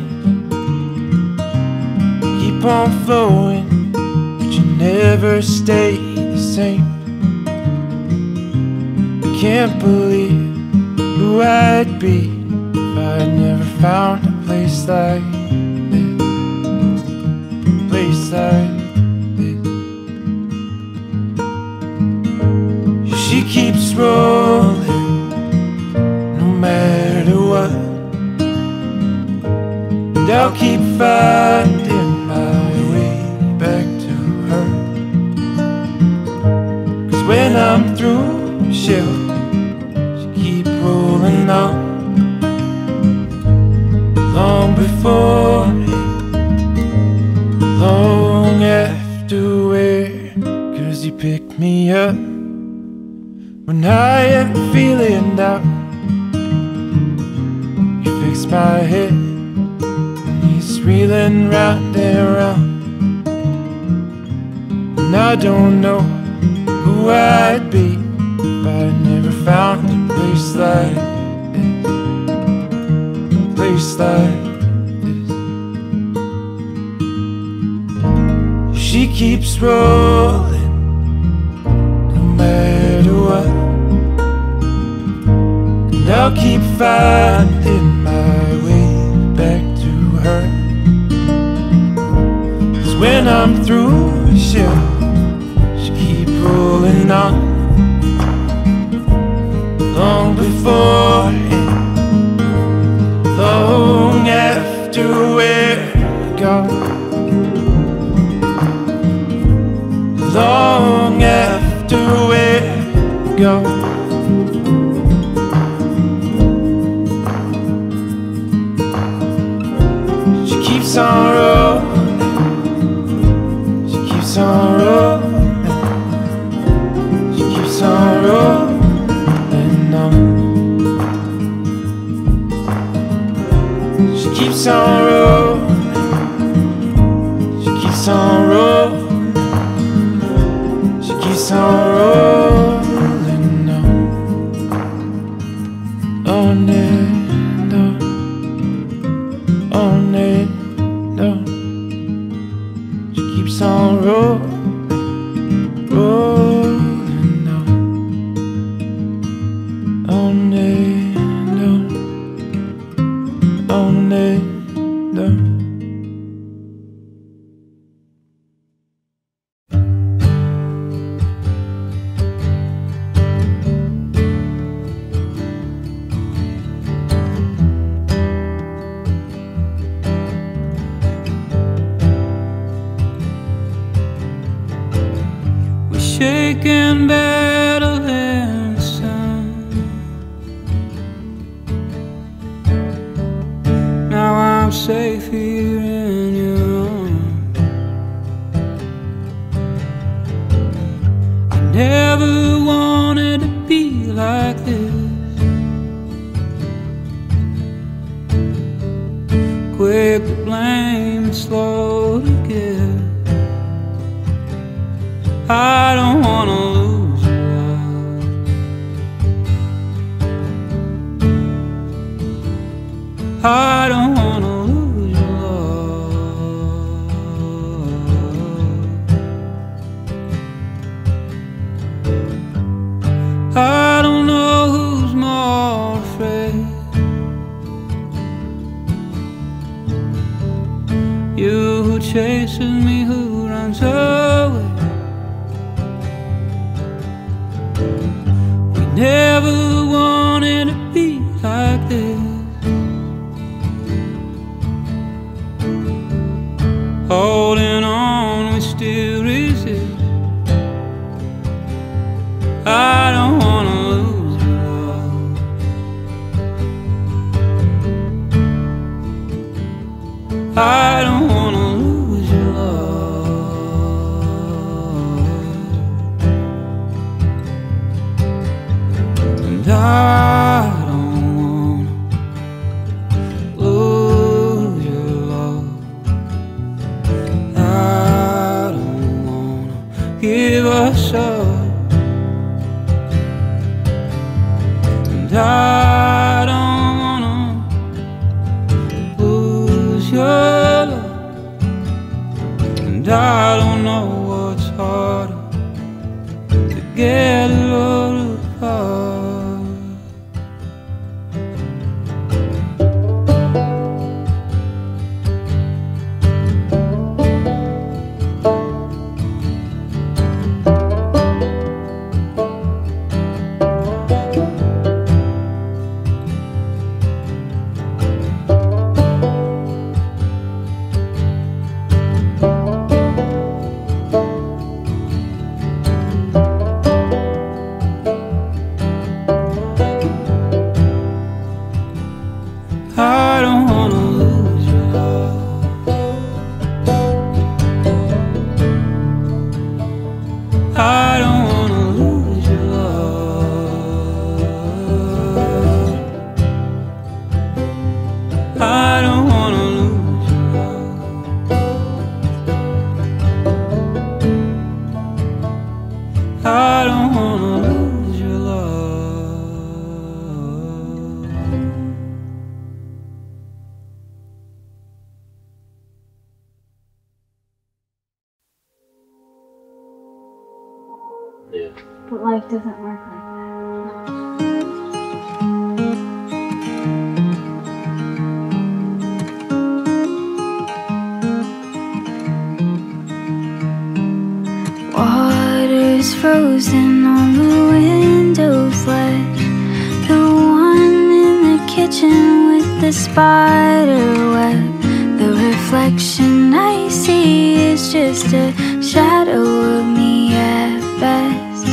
keep on flowing, but you never stay the same. I can't believe who I'd be if I never found a place like this, a place like this. She keeps rolling no matter what, and I'll keep finding my way back to her. 'Cause when I'm through, she'll, she'll keep rolling on, long before me, long afterward. 'Cause you pick me up when I am feeling down. Fix my head and he's reeling round and round. And I don't know who I'd be if I never found a place like this, a place like this. She keeps rolling no matter what, and I'll keep finding my way back to her. I'm through, she'll, she'll keep rolling on. Long before and long after we're gone. Long after we're gone. She keeps on rolling. She keeps on rolling. She keeps on rolling on. She keeps on rolling. She keeps on rolling. She keeps on rolling on. On and on. On and on. She keeps on rolling, rolling on. On and on. On and on. Shaking better than the sun. Now I'm safe here in your arms. I never wanted to be like this. Quick to blame and slow to give. I don't wanna lose your love. I don't wanna lose your love. I don't know who's more afraid, you who chases me, who runs away. Never wanted to be like this. Holding on, we still resist. I don't wanna lose your love. I don't wanna lose your love. And I don't wanna lose your love. I don't wanna give us up. And I don't wanna lose your love. And I don't know what's harder, to get it all apart. I don't wanna lose your love. I don't wanna lose your love. I don't wanna lose your love. I don't wanna lose your love. But life doesn't work like that. is frozen on the window's ledge. The one in the kitchen with the spider web. The reflection I see is just a shadow of me at best.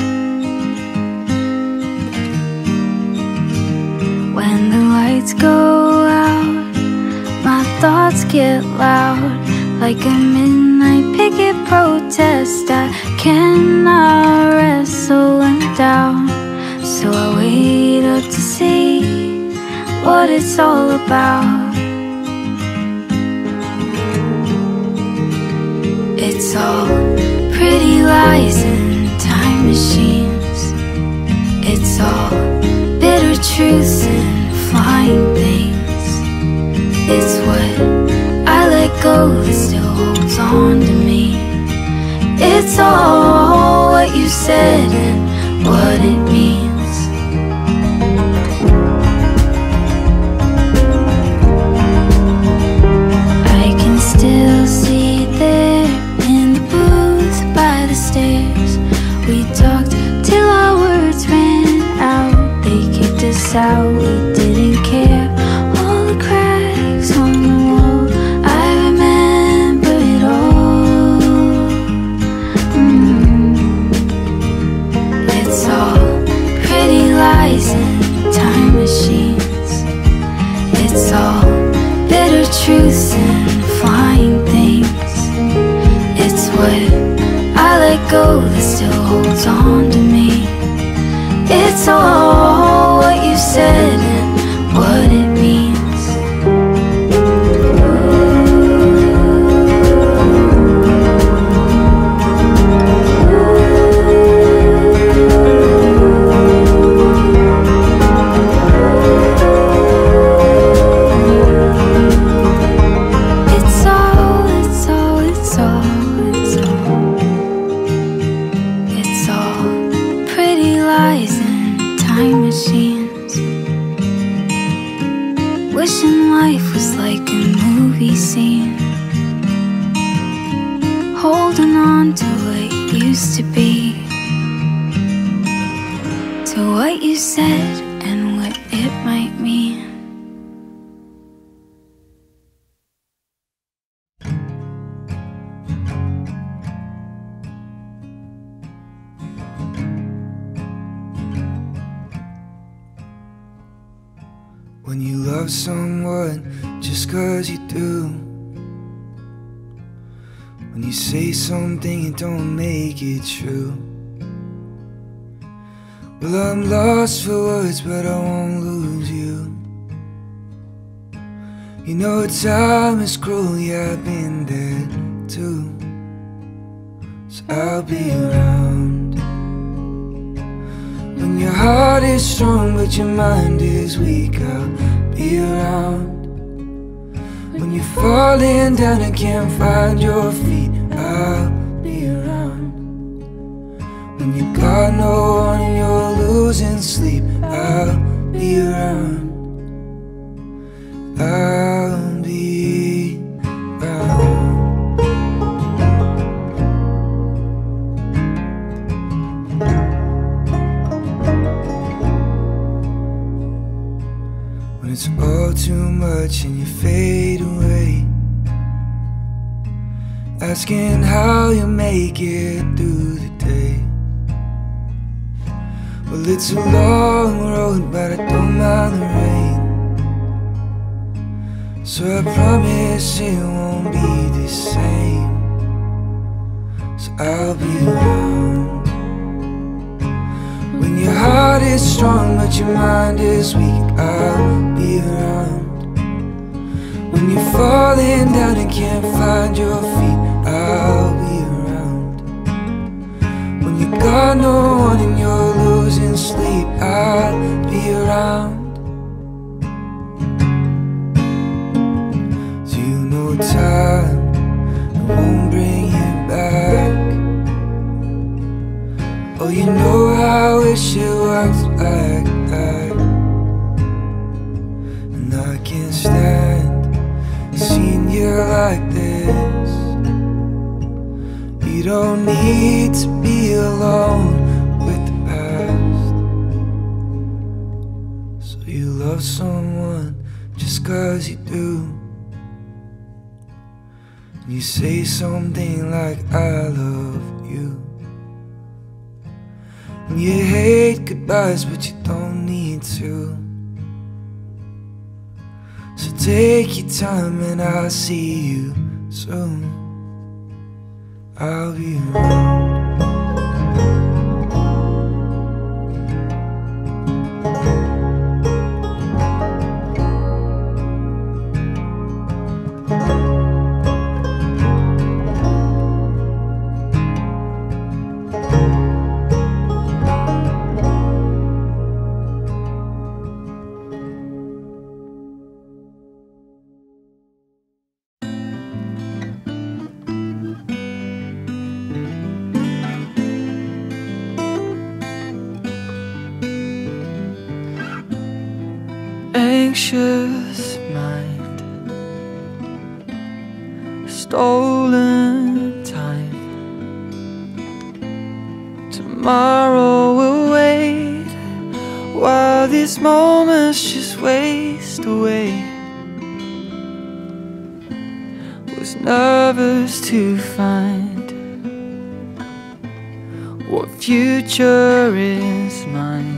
When the lights go out, my thoughts get loud. Like a midnight picket protest, I cannot wrestle them down. So I wait up to see what it's all about. It's all pretty lies and time machines. It's all bitter truths and flying things. It's what I let go that still holds on to me. It's all what you said and what it means. I can still see it there in the booth by the stairs. We talked till our words ran out. They kicked us out, we didn't care. All the cracks on the wall, I remember it all. mm. It's all pretty lies and time machines. It's all bitter truths and flying things. It's what I let go that still holds on to me. It's all what you said and what it means. It's all, it's all, it's all, it's all. It's all pretty lies and time machines. Wishing life was like a movie scene. Holding on to what used to be, to what you said and what it might mean. When you love someone just 'cause you do, when you say something and don't make it true. Well, I'm lost for words, but I won't lose you. You know time is cruel, yeah, I've been there too. So I'll be around. When your heart is strong but your mind is weak, I'll be around. When you're falling down and can't find your feet, I'll be around. When you got no one and you're losing sleep, I'll be around. I'll be around. When it's all too much and you fade away, asking how you make it through the day. Well, it's a long road, but I don't mind the rain. So I promise it won't be the same. So I'll be around. When your heart is strong but your mind is weak, I'll be around. When you're falling down and can't find your feet, I'll be around. When you got no one and you're losing sleep, I'll be around. So you know time, it won't bring you back. Oh, you know I wish it worked like that. And I can't stand seeing you like this. You don't need to be alone with the past. So you love someone just cause you do. And you say something like I love you. And you hate goodbyes but you don't need to. So take your time and I'll see you soon. I'll be around. Anxious mind, stolen time. Tomorrow will wait while these moments just waste away. Was nervous to find what future is mine.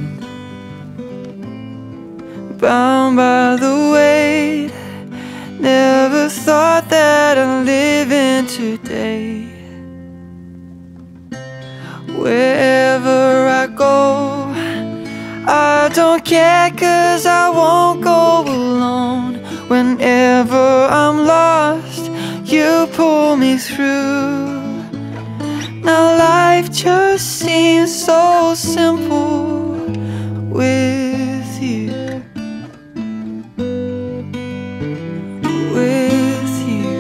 Bound by the weight, never thought that I'd live in today. Wherever I go, I don't care cause I won't go alone. Whenever I'm lost, you pull me through. Now life just seems so simple with you. With you,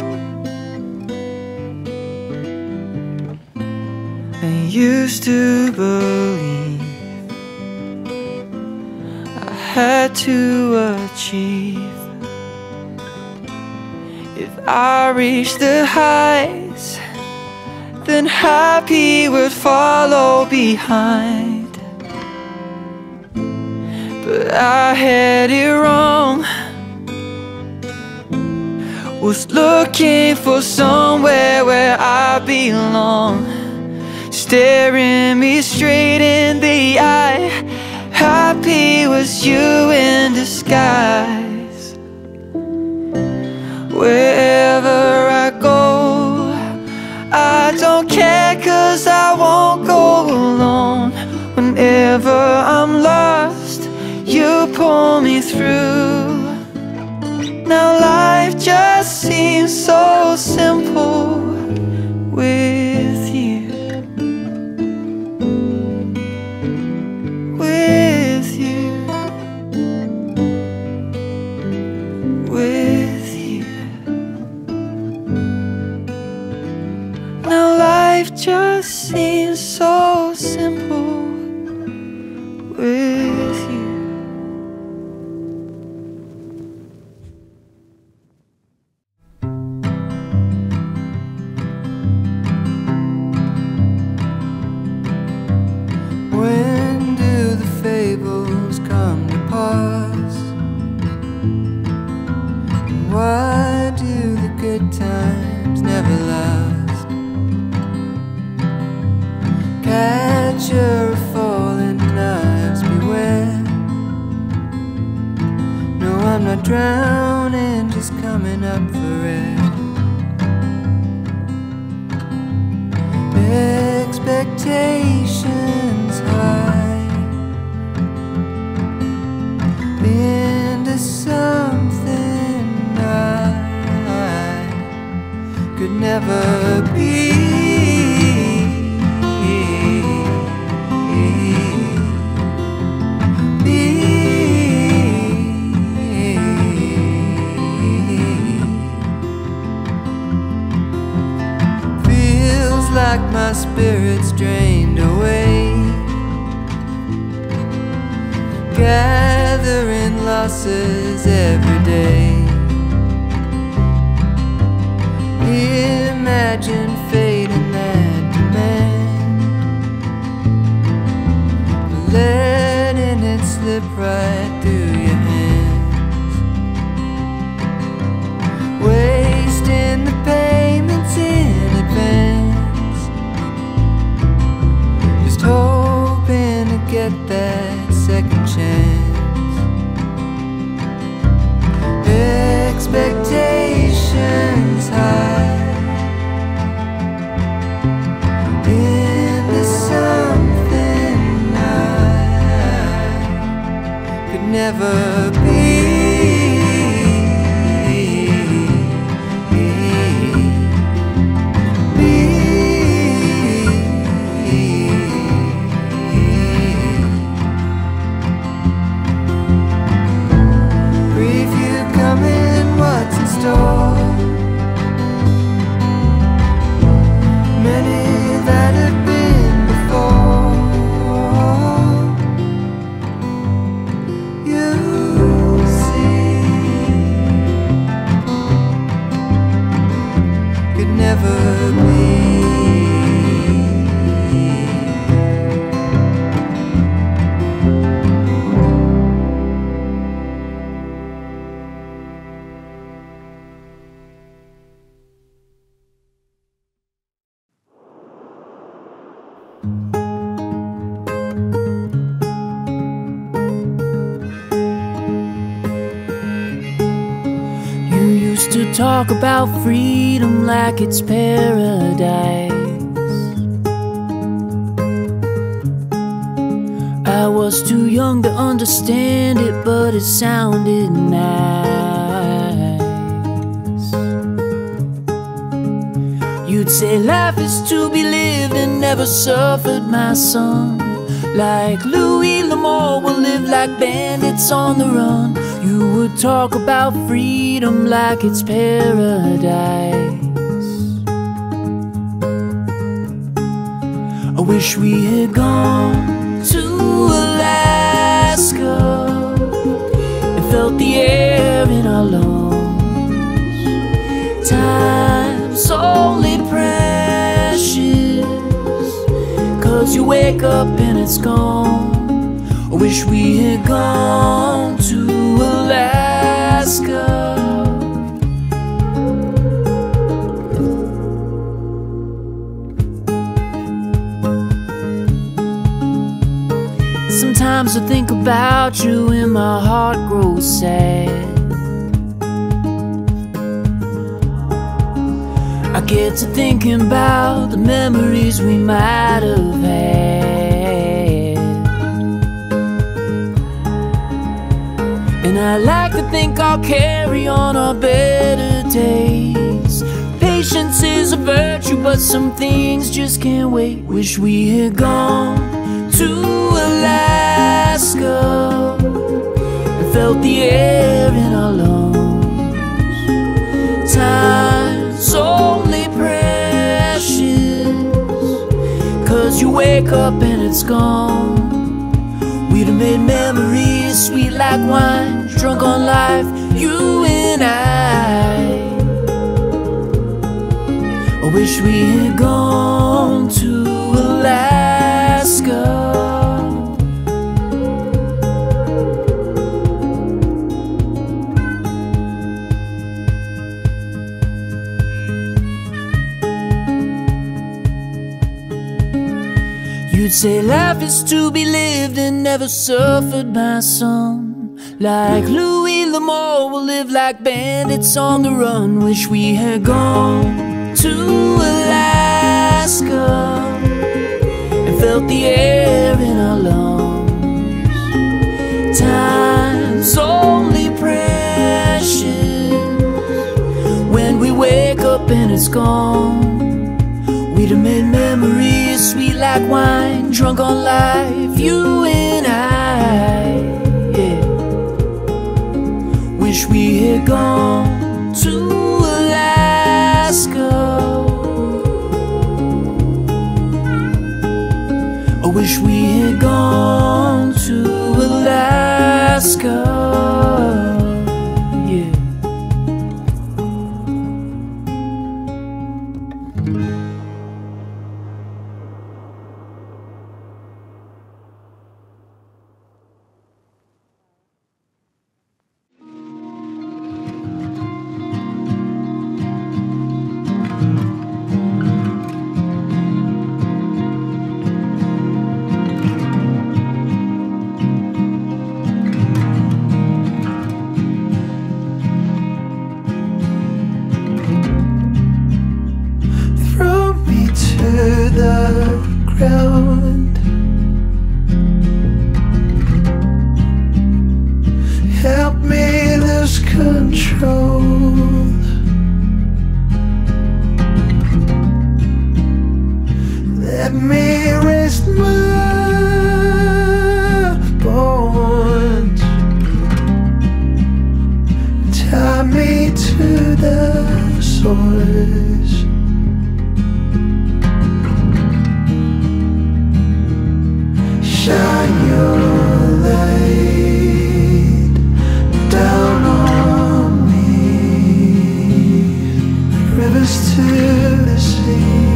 I used to believe I had to achieve. If I reached the heights, then happy would follow behind. But I had it wrong. Was looking for somewhere where I belong. Staring me straight in the eye. Happy was you in disguise. Wherever I go, I don't care cause I won't go alone. Whenever I'm lost, you pull me through. Now life just seems so simple with you. With you. With you. Now life just seems so simple with you. Why do the good times never last? Catcher of falling knives, beware. No, I'm not drowning, just coming up for air. Expectations high into something could never be. Be. Feels like my spirit's drained away, gathering losses every day. Imagine fate in that could never be. Talk about freedom like it's paradise. I was too young to understand it, but it sounded nice. You'd say life is to be lived and never suffered, my son. Like Louis L'Amour will live like bandits on the run. You would talk about freedom like it's paradise. I wish we had gone to Alaska and felt the air in our lungs. Time's only precious, 'cause you wake up and it's gone. I wish we had gone to Alaska. Sometimes I think about you and my heart grows sad. I get to thinking about the memories we might have had. And I like to think I'll carry on our better days. Patience is a virtue, but some things just can't wait. Wish we had gone to Alaska and felt the air in our lungs. Time's only precious, 'cause you wake up and it's gone. We'd have made memories sweet like wine, drunk on life, you and I. I wish we had gone to Alaska. You'd say life is to be lived and never suffered, my son. Like Louis L'Amour will live like bandits on the run. Wish we had gone to Alaska and felt the air in our lungs. Time's only precious when we wake up and it's gone. We'd have made memories sweet like wine, drunk on life, you and I, yeah. Wish we had gone to Alaska. I wish we had gone to Alaska, yeah. Rivers to the sea.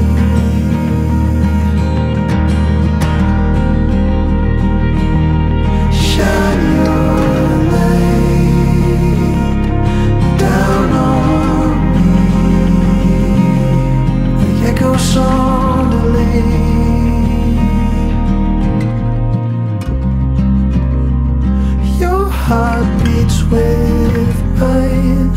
Shine your light down on me, like echoes on the lake. Your heart beats with mine,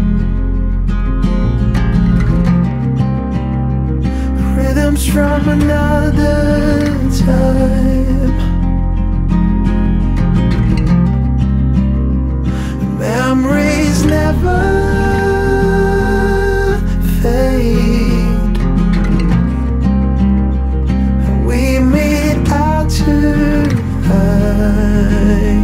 rhythms from another time. Memories never fade, and we meet out tonight.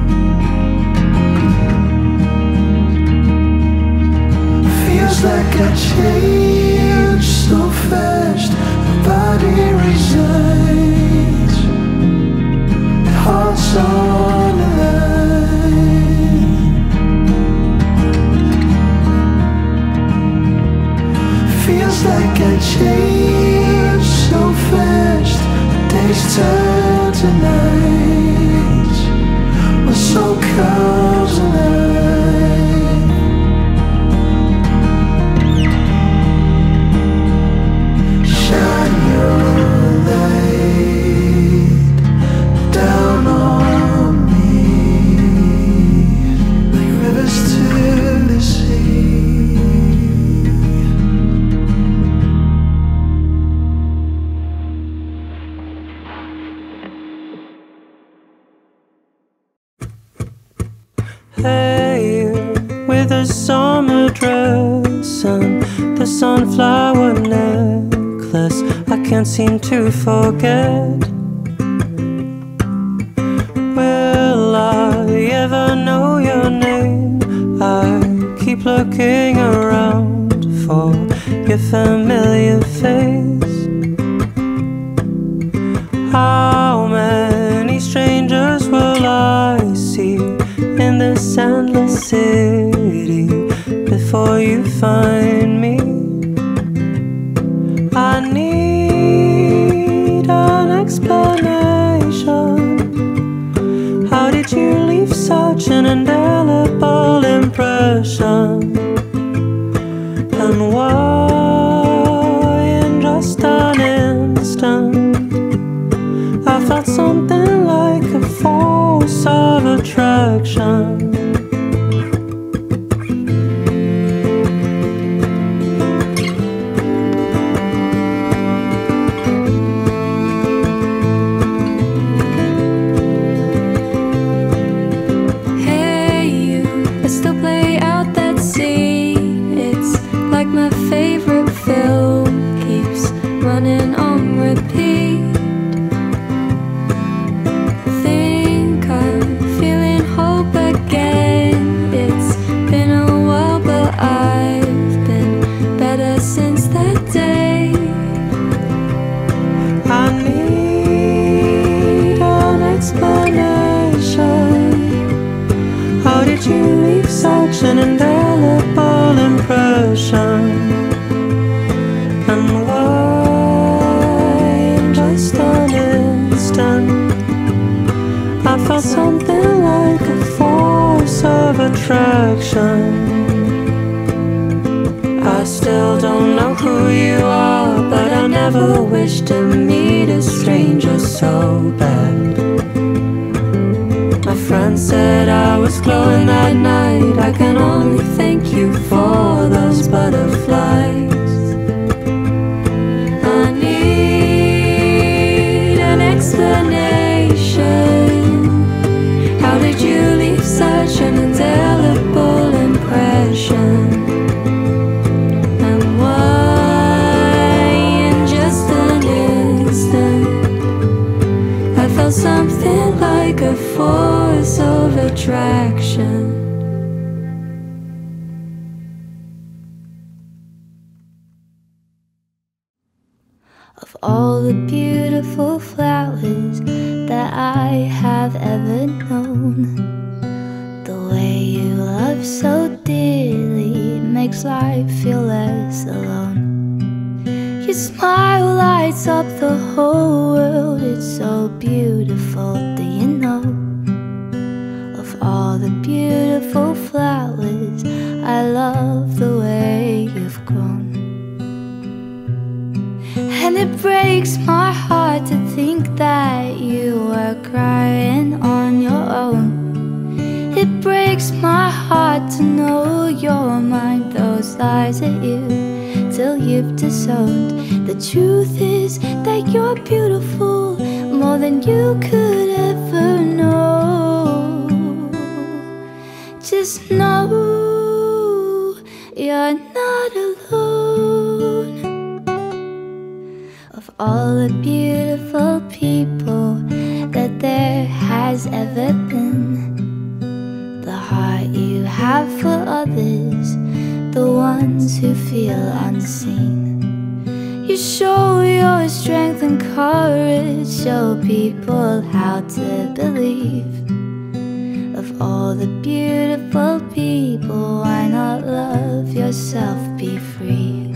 Feels like I changed so fast, my body resigns, heart's on the line. Feels like I changed so fast, days turn to nights, when so comes alive. Shine your light down on me, like rivers to the sea. Hey, you with a summer dress and the sunflower necklace I can't seem to forget. Will I ever know your name? I keep looking around for your familiar face. How many strangers will I see in this endless city before you find me? I need an explanation. How did you leave such an indelible impression? And why in just an instant I felt something like a force of attraction? Hey you, I still play out that scene. It's like my favorite film keeps running on repeat. Think I'm feeling hope again. It's been a while, but I've been better since that day. I need an explanation. How did you leave such an indelible impression? And why in just an instant I felt something like a force of attraction? I still don't know who you are, but I never wish to meet a stranger so bad. My friend said I was glowing that night. I can only thank you for those butterflies. I need an explanation. How did you leave such an indelible impression? And why in just an instant I felt something like a force of attraction. Of all the beautiful flowers that I have ever known, the way you love so dearly makes life feel less alone. Your smile lights up the whole world. It's so beautiful, do you know? Of all the beautiful flowers, I love the way you've grown. And it breaks my heart to think that you were crying on your own. It breaks my heart to know you're mine. Those lies at you till you've disowned. The truth is that you're beautiful, more than you could ever know. Just know you're not alone. Of all the beautiful people that there has ever been, the heart you have for others, the ones who feel unseen. You show your strength and courage, show people how to believe. Of all the beautiful people, why not love yourself, be free?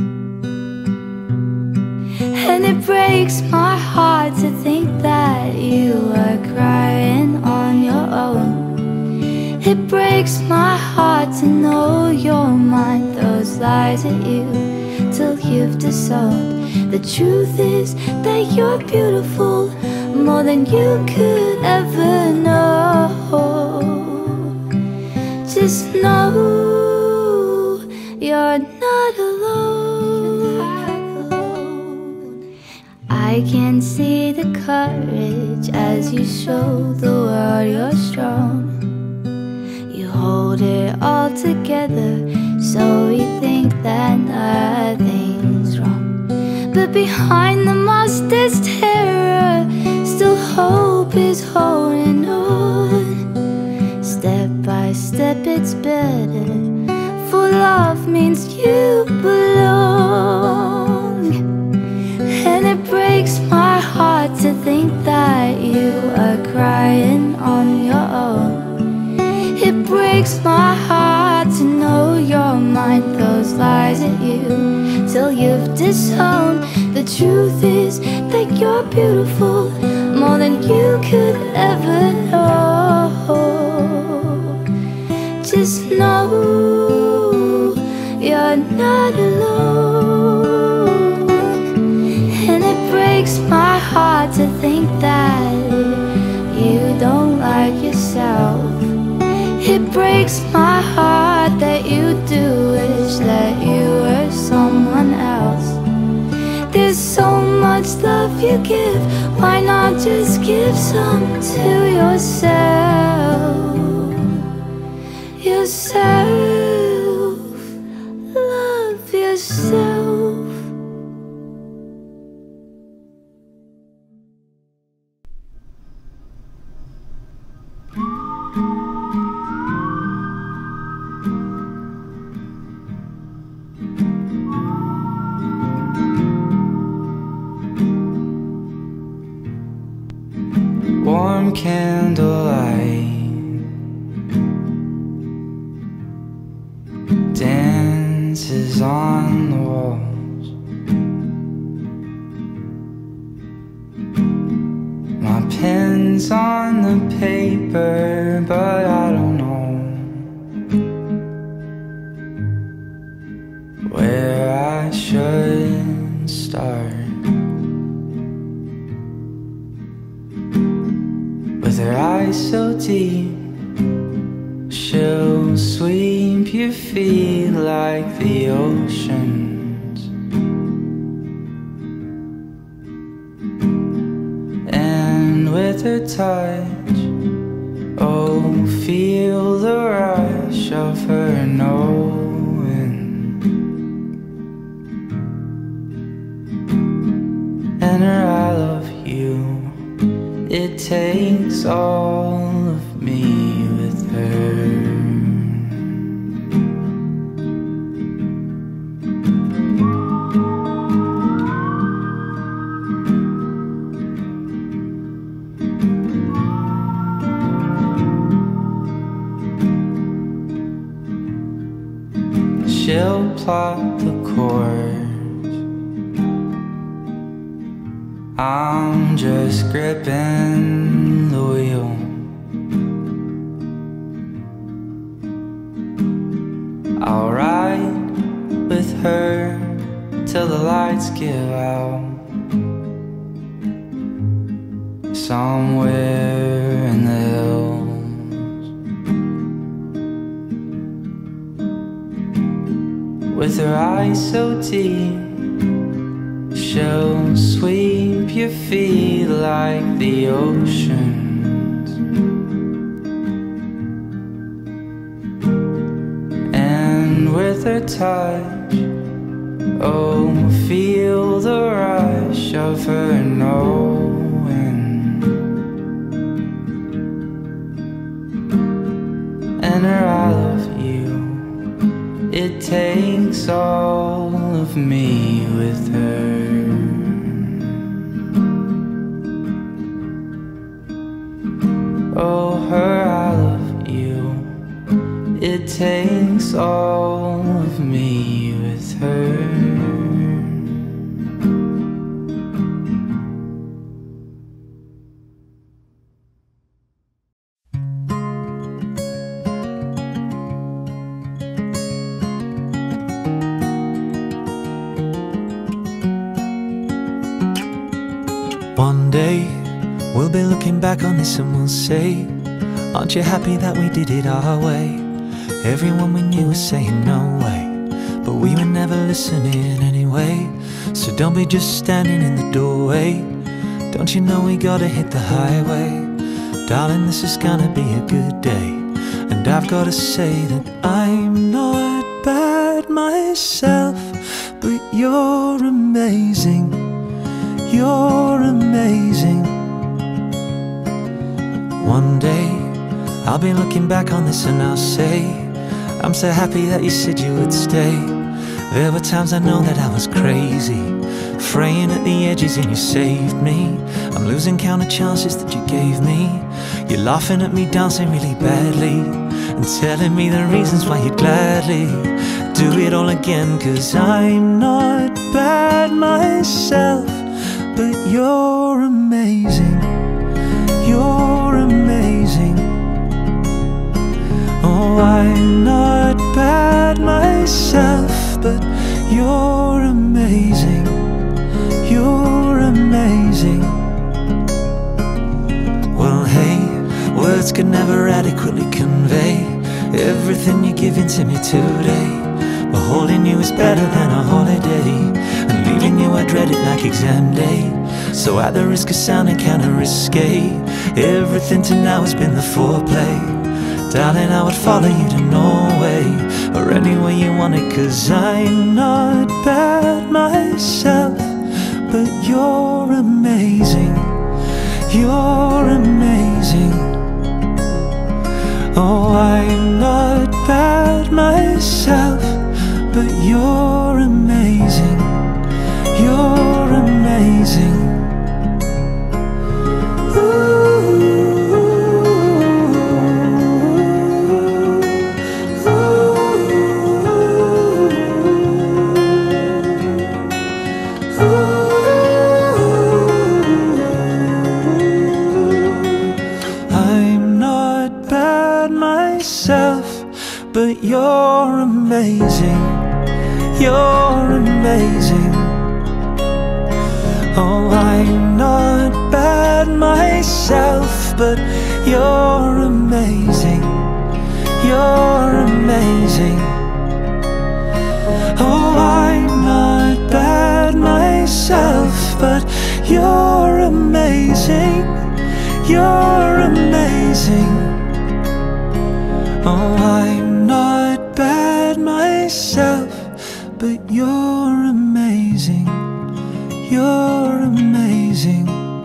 And it breaks my heart to think that you were crying on your own. It breaks my heart to know you're mine. Those lies at you till you've disowned. The truth is that you're beautiful, more than you could ever know. Just know you're not alone. I can see the courage as you show the world you're strong. Hold it all together, so we think that nothing's wrong. But behind the mask there's terror, still hope is holding on. Step by step it's better, for love means you belong. And it breaks my heart to think that you are crying on your own. It breaks my heart to know you're mine. Those lies at you till you've disowned. The truth is that you're beautiful, more than you could ever know. Just know you're not alone. And it breaks my heart to think that you don't like yourself. It breaks my heart that you do wish that you were someone else. There's so much love you give, why not just give some to yourself? Yourself, love yourself. Warm candlelight dances on the walls. My pen's on the paper, but I don't know where I should start. With her eyes so deep, she'll sweep your feet like the oceans. And with her touch, oh, feel the rush of her knowing. And her I love you, it takes all of me with her. She'll plot the course I'm just gripping the wheel. I'll ride with her till the lights give out. Somewhere in the hills, with her eyes so deep, she'll sweep your feet like the oceans. And with her touch, oh, feel the rush of her knowing. And her I love you, it takes all of me with her. Oh, her I love you, it takes all of me with her. One day, we'll be looking back on this and we'll say, aren't you happy that we did it our way? Everyone we knew was saying no way, but we were never listening anyway. So don't be just standing in the doorway. Don't you know we gotta hit the highway? Darling, this is gonna be a good day. And I've gotta say that I'm not bad myself, but you're amazing. You're amazing. One day, I'll be looking back on this and I'll say, I'm so happy that you said you would stay. There were times I know that I was crazy, fraying at the edges and you saved me. I'm losing count of chances that you gave me. You're laughing at me dancing really badly and telling me the reasons why you'd gladly do it all again. Cause I'm not bad myself, but you're amazing. You're amazing. Oh, I'm not bad myself, but you're amazing. You're amazing. Well, hey, words could never adequately convey everything you're giving to me today. But holding you is better than a holiday, and leaving you I dread it like exam day. So at the risk of sounding kinda risque, everything to now has been the foreplay. Darling, I would follow you to Norway, or anywhere you want it. Cause I'm not bad myself, but you're amazing. You're amazing. Oh, I'm not bad myself, but you're amazing. You're amazing. But you're amazing. You're amazing. Oh, I'm not bad myself, but you're amazing. You're amazing. Oh, I'm not bad myself, but you're amazing. You're amazing. Oh, I'm not bad myself, but you're amazing. You're amazing.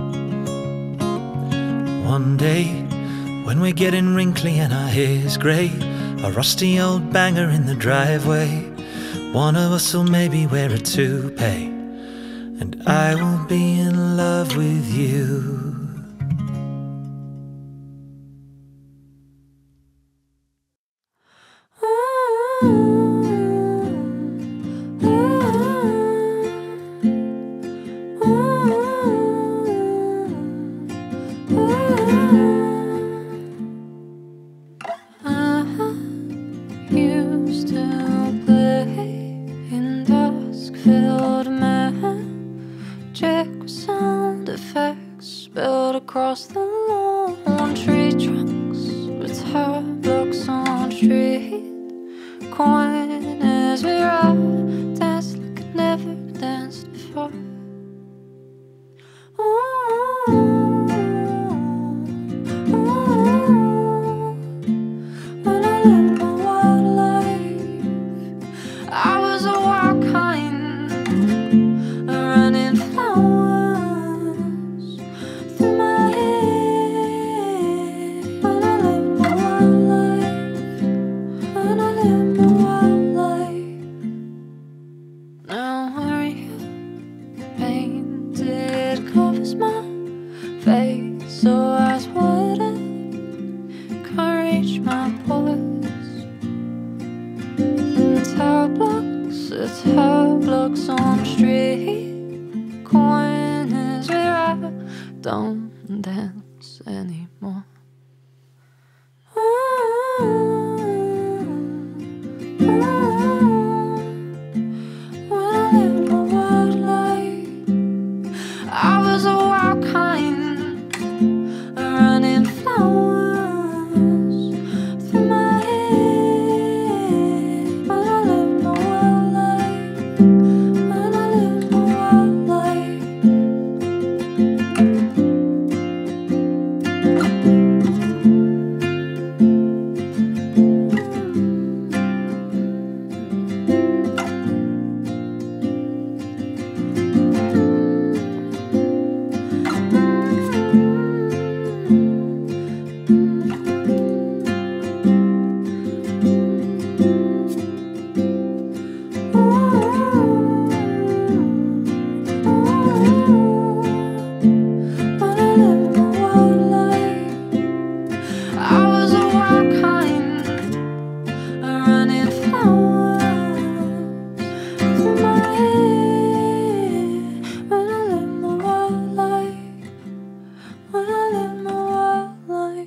One day, when we're getting wrinkly and our hair's grey, a rusty old banger in the driveway, one of us will maybe wear a toupee, and I will be in love with you. heart. Ooh, ooh, when I lived my wild life, I was a wild kind, running flowers through my head. When I lived my wild life, when I lived my wild life. Now are you painted covers my face, so eyes wide can't reach my pores. And towel blocks, the towel blocks on the street corners where I don't dance anymore. Ooh, ooh, when I lived my wild life, I was a wild kind, running flowers through my head. When I lived my wild life, when I lived my wild life. When I lived my wild life, I was a wild kind, running flowers through my head. When I lived my wild life, when I lived my wild life.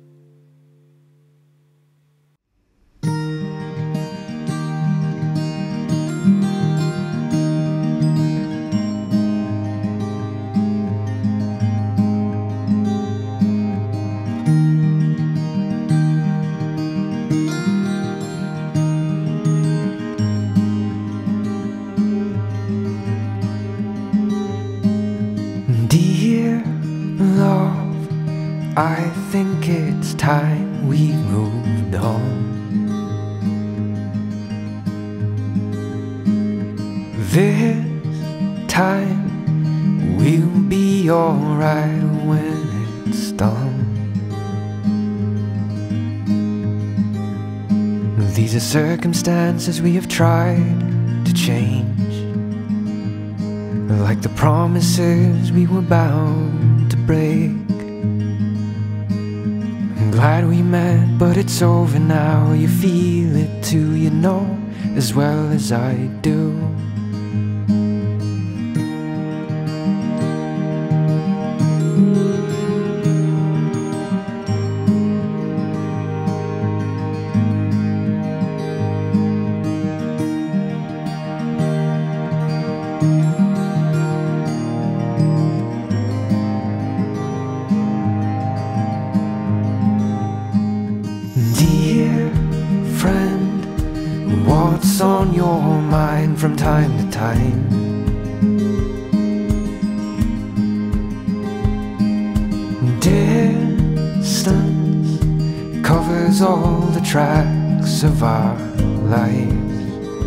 Dear love, I think it's time we moved on. This time we'll be alright when it's done. These are circumstances we have tried to change, like the promises we were bound to break. I'm glad we met, but it's over now. You feel it too, you know, as well as I do. Dear friend, what's on your mind from time to time? Distance covers all the tracks of our lives,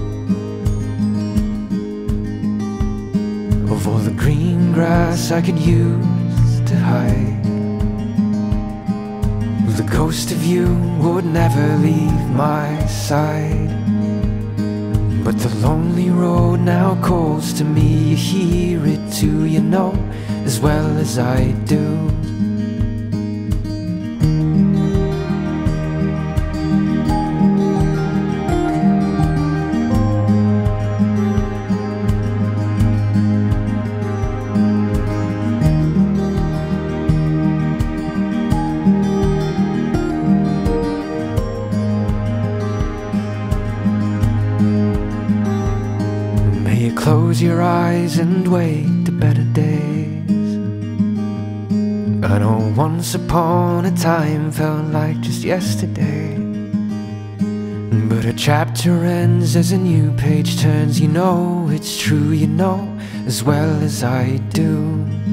of all the green grass I could use to hide. The ghost of you would never leave my side, but the lonely road now calls to me. You hear it too, you know, as well as I do. Close your eyes and wait to better days. I know once upon a time felt like just yesterday, but a chapter ends as a new page turns. You know it's true, you know, as well as I do.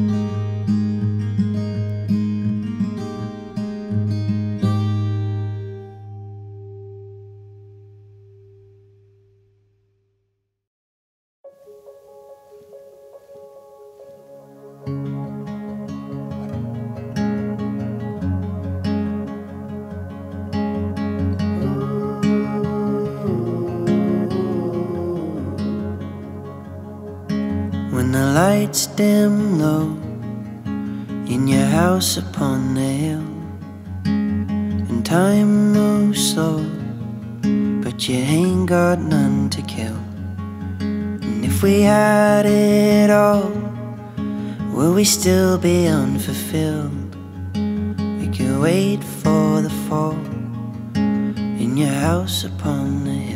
Lights dim low in your house upon the hill, and time moves slow, but you ain't got none to kill. And if we had it all, will we still be unfulfilled? We could wait for the fall in your house upon the hill.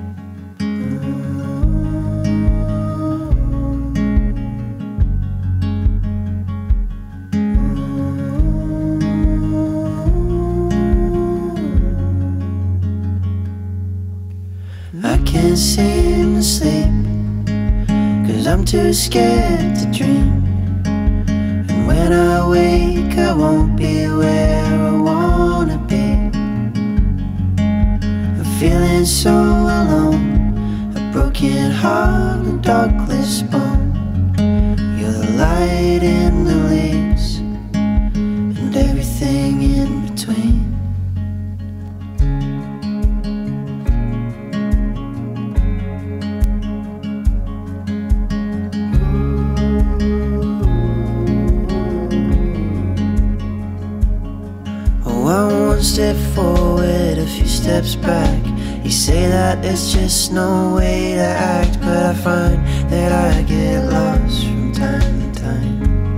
Can't seem to sleep, 'cause I'm too scared to dream. And when I wake I won't be where I wanna be. I'm feeling so alone, a broken heart, a darkless bone. You're the light in the leaves and everything in between. One step forward, a few steps back. You say that there's just no way to act, but I find that I get lost from time to time.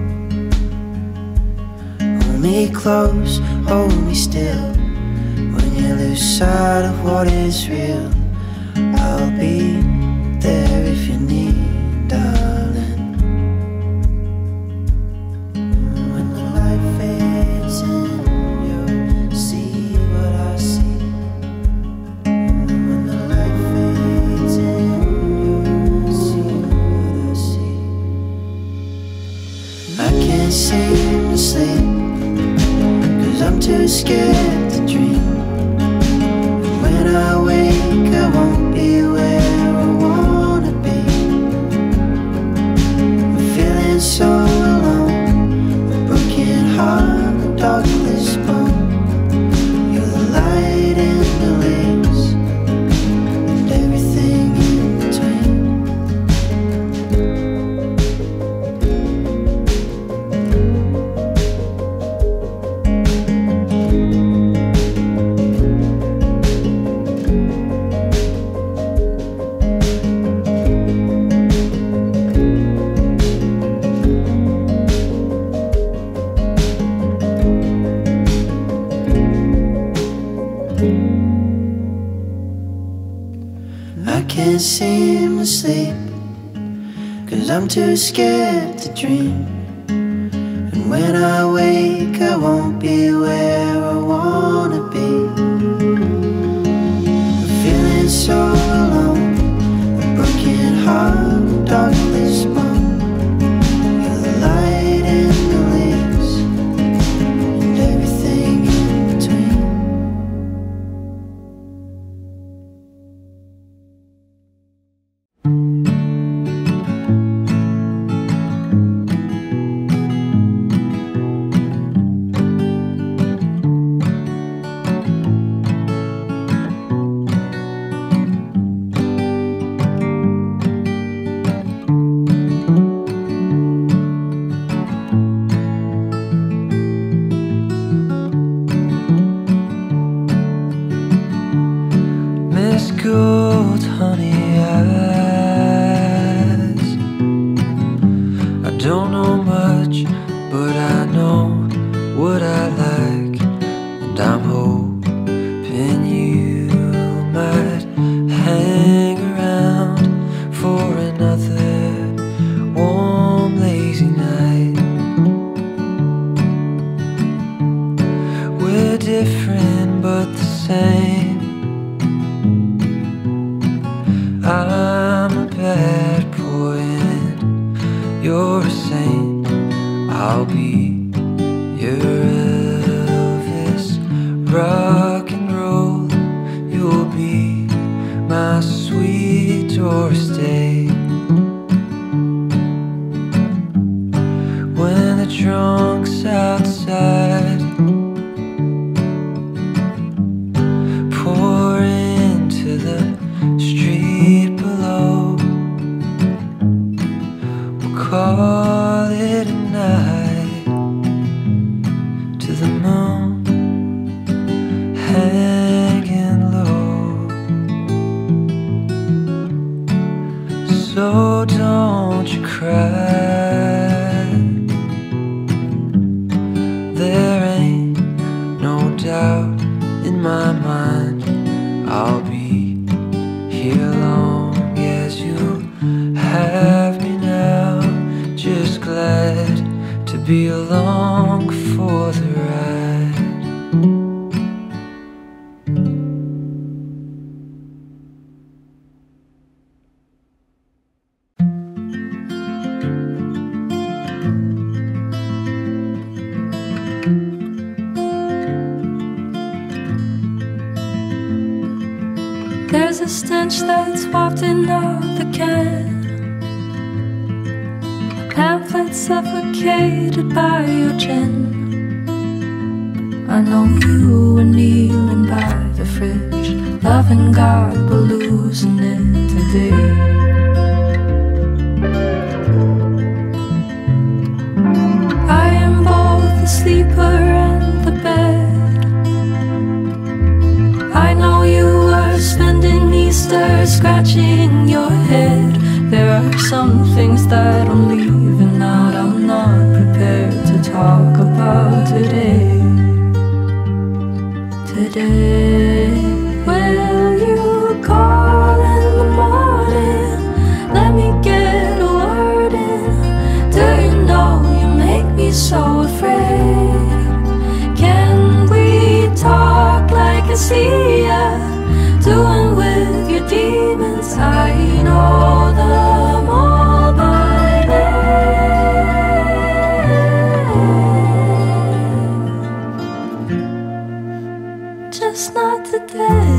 Hold me close, hold me still. When you lose sight of what is real, I'll be there if you need, darling. When the light fades in, seem to sleep, 'cause I'm too scared to dream. And when I wake I won't be where I wanna be. I'm feeling so alone, a broken heart, a darkless bone. You're the light in the leaves and everything in between. Can't seem to sleep, 'cause I'm too scared to dream. And when I wake I won't be where I wanna be. I'm feeling so alone, a broken heart, a darkless bone. You're the light in the leaves and everything in between. Gold honey eyes. I don't know much, but I know what I like, and I'm hoping you might hang around for another warm, lazy night. We're different but the same. I'm a bad boy and you're a saint, I'll be your Elvis. Rock and roll, you'll be my sweet Doris Day. When the drunk's outside, pour into the street below, we'll call it a night to the moon hanging low. So don't you cry, there ain't no doubt in my mind, I'll be here long as you have me now. Just glad to be along for the ride. There's a stench that's wafting off the can, a pamphlet suffocated by your gin. I know you were kneeling by the fridge, loving God but losing it today. I am both the sleeper and the bed. I know you were spending Easter scratching your head. There are some things that I'm leaving out, I'm not prepared to talk about today. Today, will you call in the morning? Let me get a word in. Do you know you make me so afraid? Can we talk like I see ya doing with your demons? I know them all by name, just not today.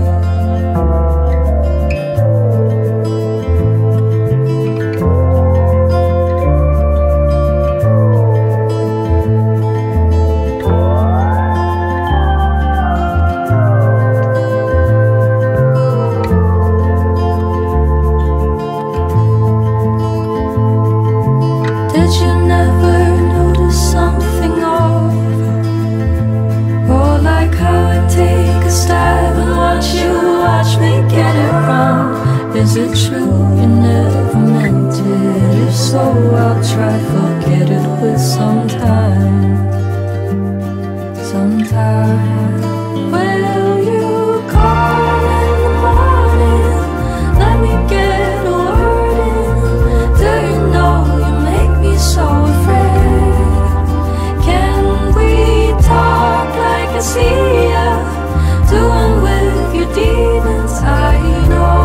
Is it true you never meant it? If so, I'll try forget it with some time. Some time. Will you call in the morning? Let me get a word in. Do you know you make me so afraid? Can we talk like I see ya doing with your demons? I know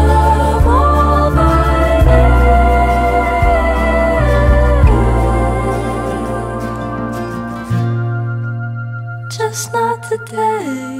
today.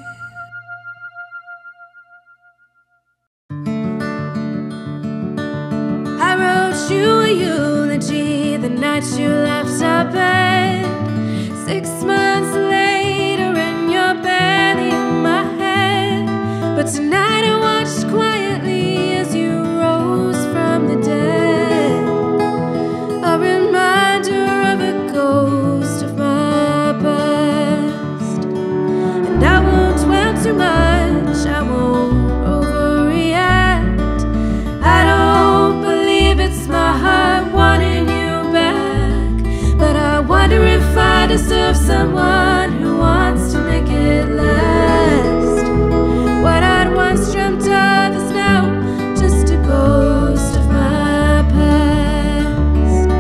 I wrote you a eulogy the night you left our bed. Six months later and you're barely in my head. But tonight I watched quietly as you rose from the dead, a reminder of a ghost of my past. And I won't dwell too much, I won't overreact. I don't believe it's my heart wanting you back, but I wonder if I deserve someone who wants to make it last. What I'd once dreamt of is now just a ghost of my past.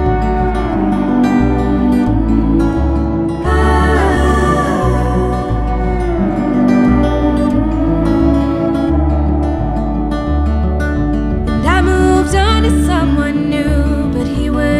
And I moved on to someone new, but he went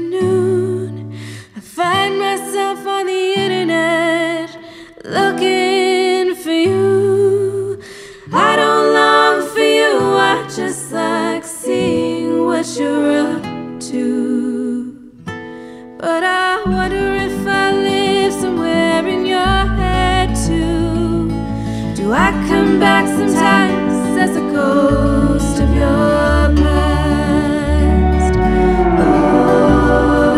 afternoon, I find myself on the internet looking for you. I don't long for you, I just like seeing what you're up to. But I wonder if I live somewhere in your head too. Do I come back sometimes as a ghost of your past? Oh,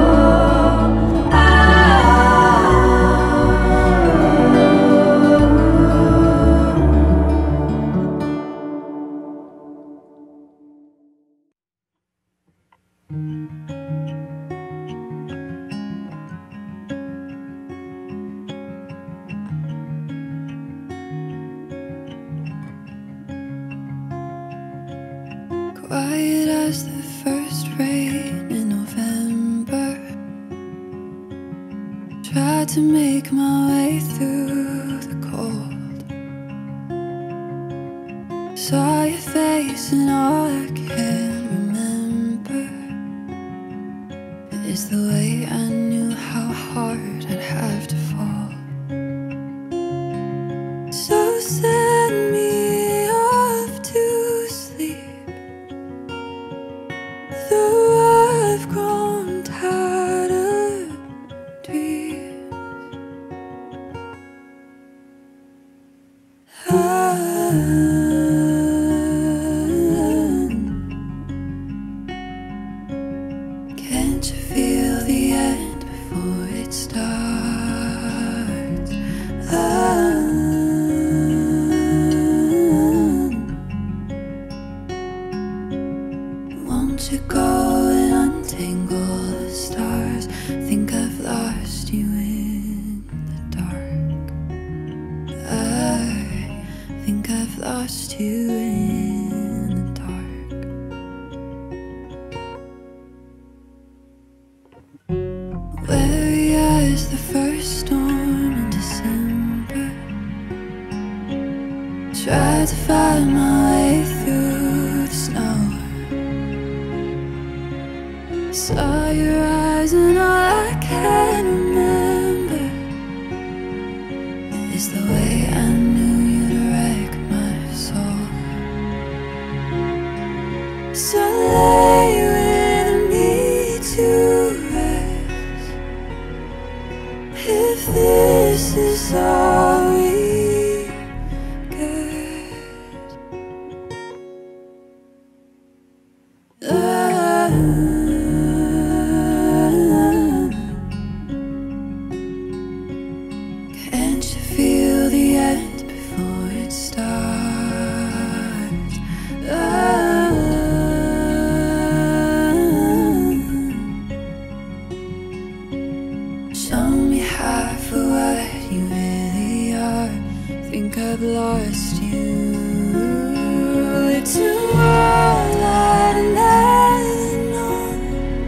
quiet as the first rain in November. Tried to make my way through the cold. Saw your face and all I can remember is the way I knew how hard I'd have to fall. So send me off to sleep. Though I've grown tired of dreams, I can't you feel the end before it starts? I won't you go and untangle the stars? Think I've lost you in the dark. I think I've lost you in the dark. Wary as the first storm in December, tried to find my way through the snow. Saw your eyes and all I can remember is the way I knew you'd wreck my soul. So lay with me to rest, if this is all we get. Ah. Can't you feel the end before it starts? Ah. Show me half of what you really are. Think I've lost you. It's a world I'd never known.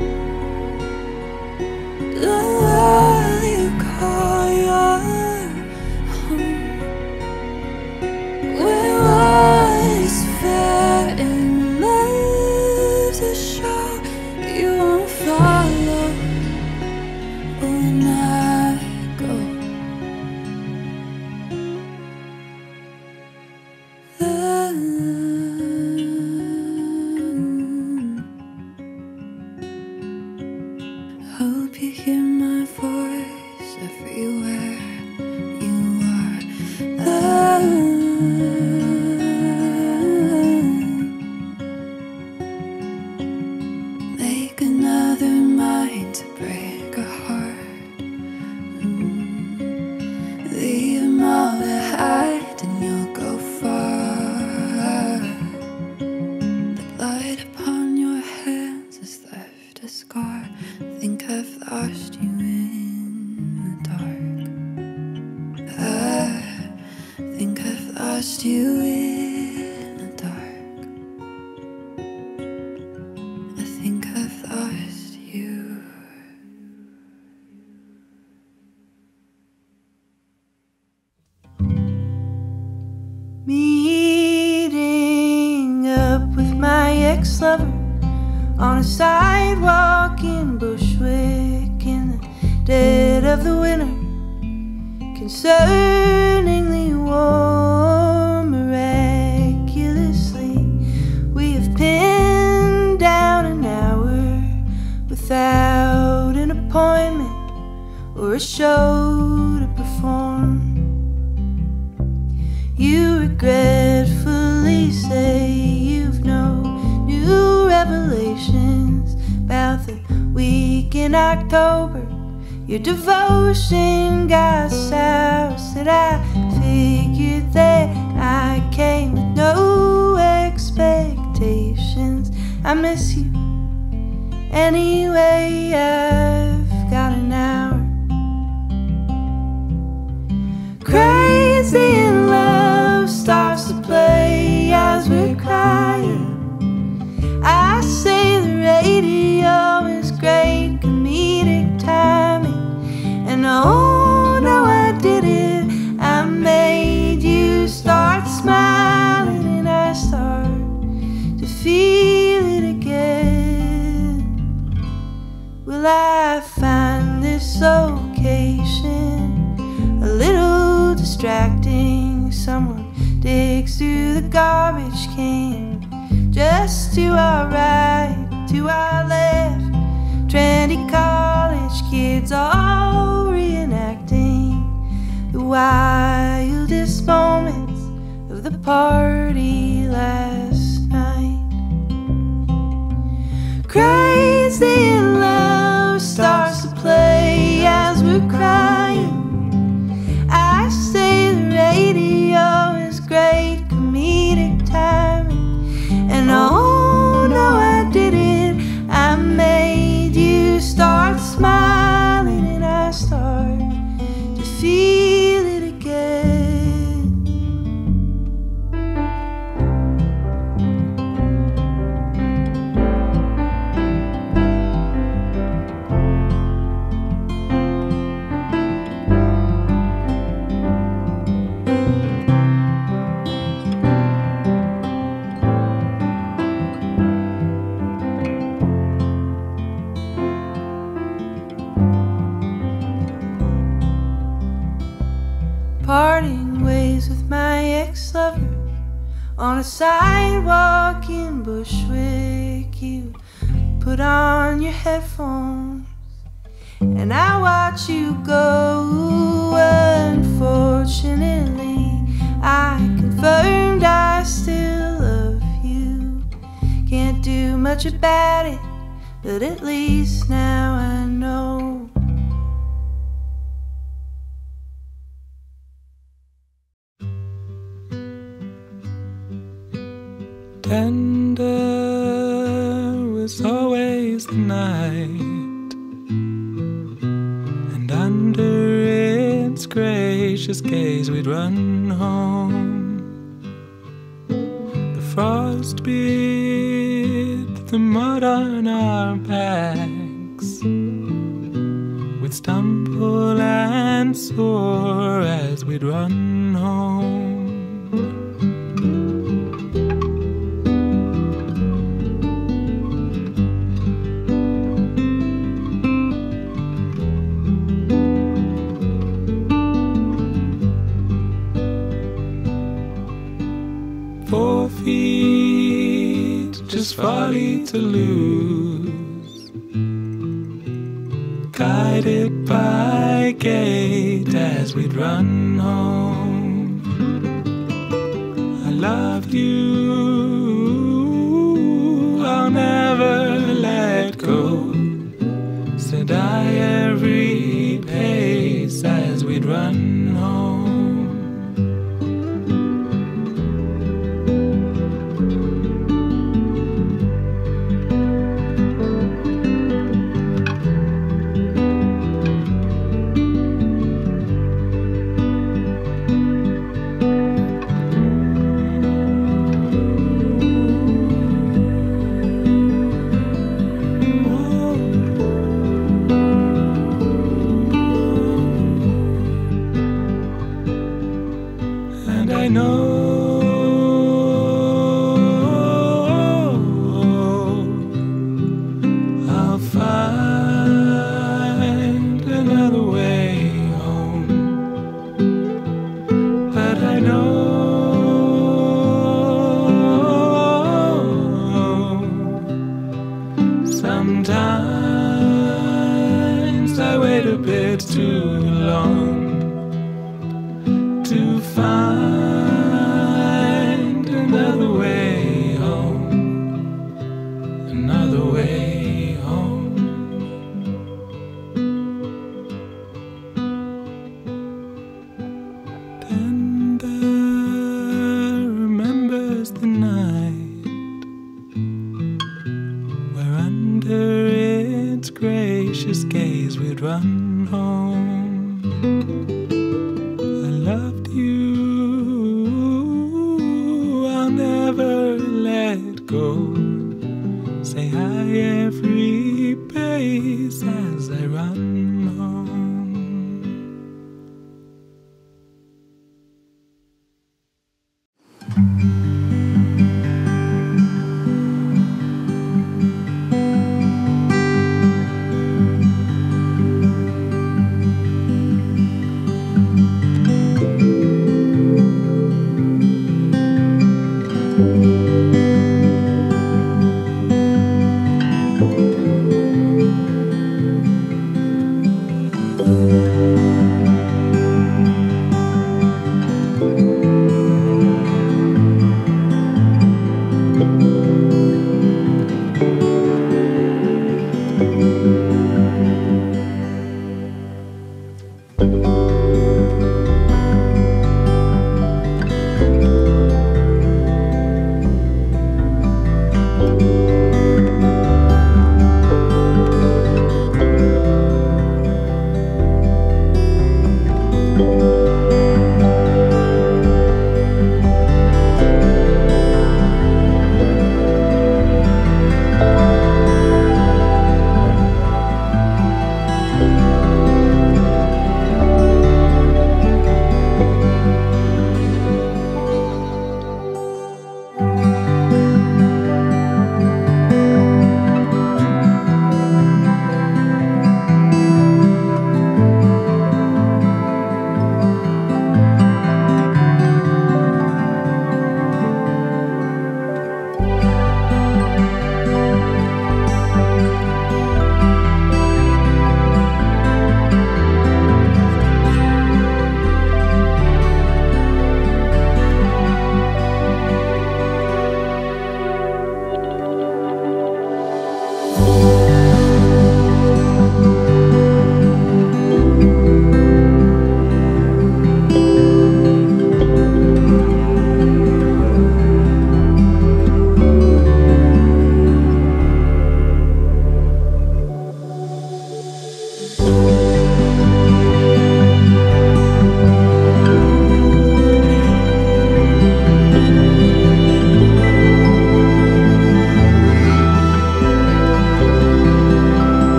The world you call your home, where all is fair and love's a show you won't follow when I go. Hope you hear my voice everywhere you are. Ah. Make another mind to break a heart. Mm. Leave them all behind and you'll go far. The blood upon your hands has left a scar. Think I've lost you in the dark. I think I've lost you in the dark. I think I've lost you. Meeting up with my ex-lover on a sidewalk in Bushwick. dead of the winter, concerningly warm. Miraculously, we have pinned down an hour without an appointment or a show to perform. You regretfully say you've no new revelations about the week in October. Your devotion got south, said I figured that I came with no expectations. I miss you anyway, I've got an hour. Crazy in love starts to play as we're crying. I say the radio is great comedic timing, and oh no I did it, I made you start smiling, and I start to feel it again. Will I find this occasion a little distracting? Someone digs through the garbage can. Just to our right, to our left, trendy college kids all reenacting the wildest moments of the party last night. Crazy in love starts to play as we're crying. I say the radio is great comedic timing, and oh no I did it, I made you start smiling, and I start to feel it again. Parting ways with my ex-lover on a sidewalk in Bushwick. You put on your headphones and I watch you go. Unfortunately, I confirmed I still love you. Can't do much about it, but at least now I know. Tender was always the night, and under its gracious gaze we'd run home. The frost beat the mud on our backs, we'd stumble and soar as we'd run home. Four feet, just folly to lose, guided by gate as we'd run home. I love you, I'll never let go, said I every pace as we'd run home. a bit too long to find another way home, another way home. Tender remembers the night where under its gracious gaze we'd run home. I loved you, I'll never let go. Say hi every pace as I run home.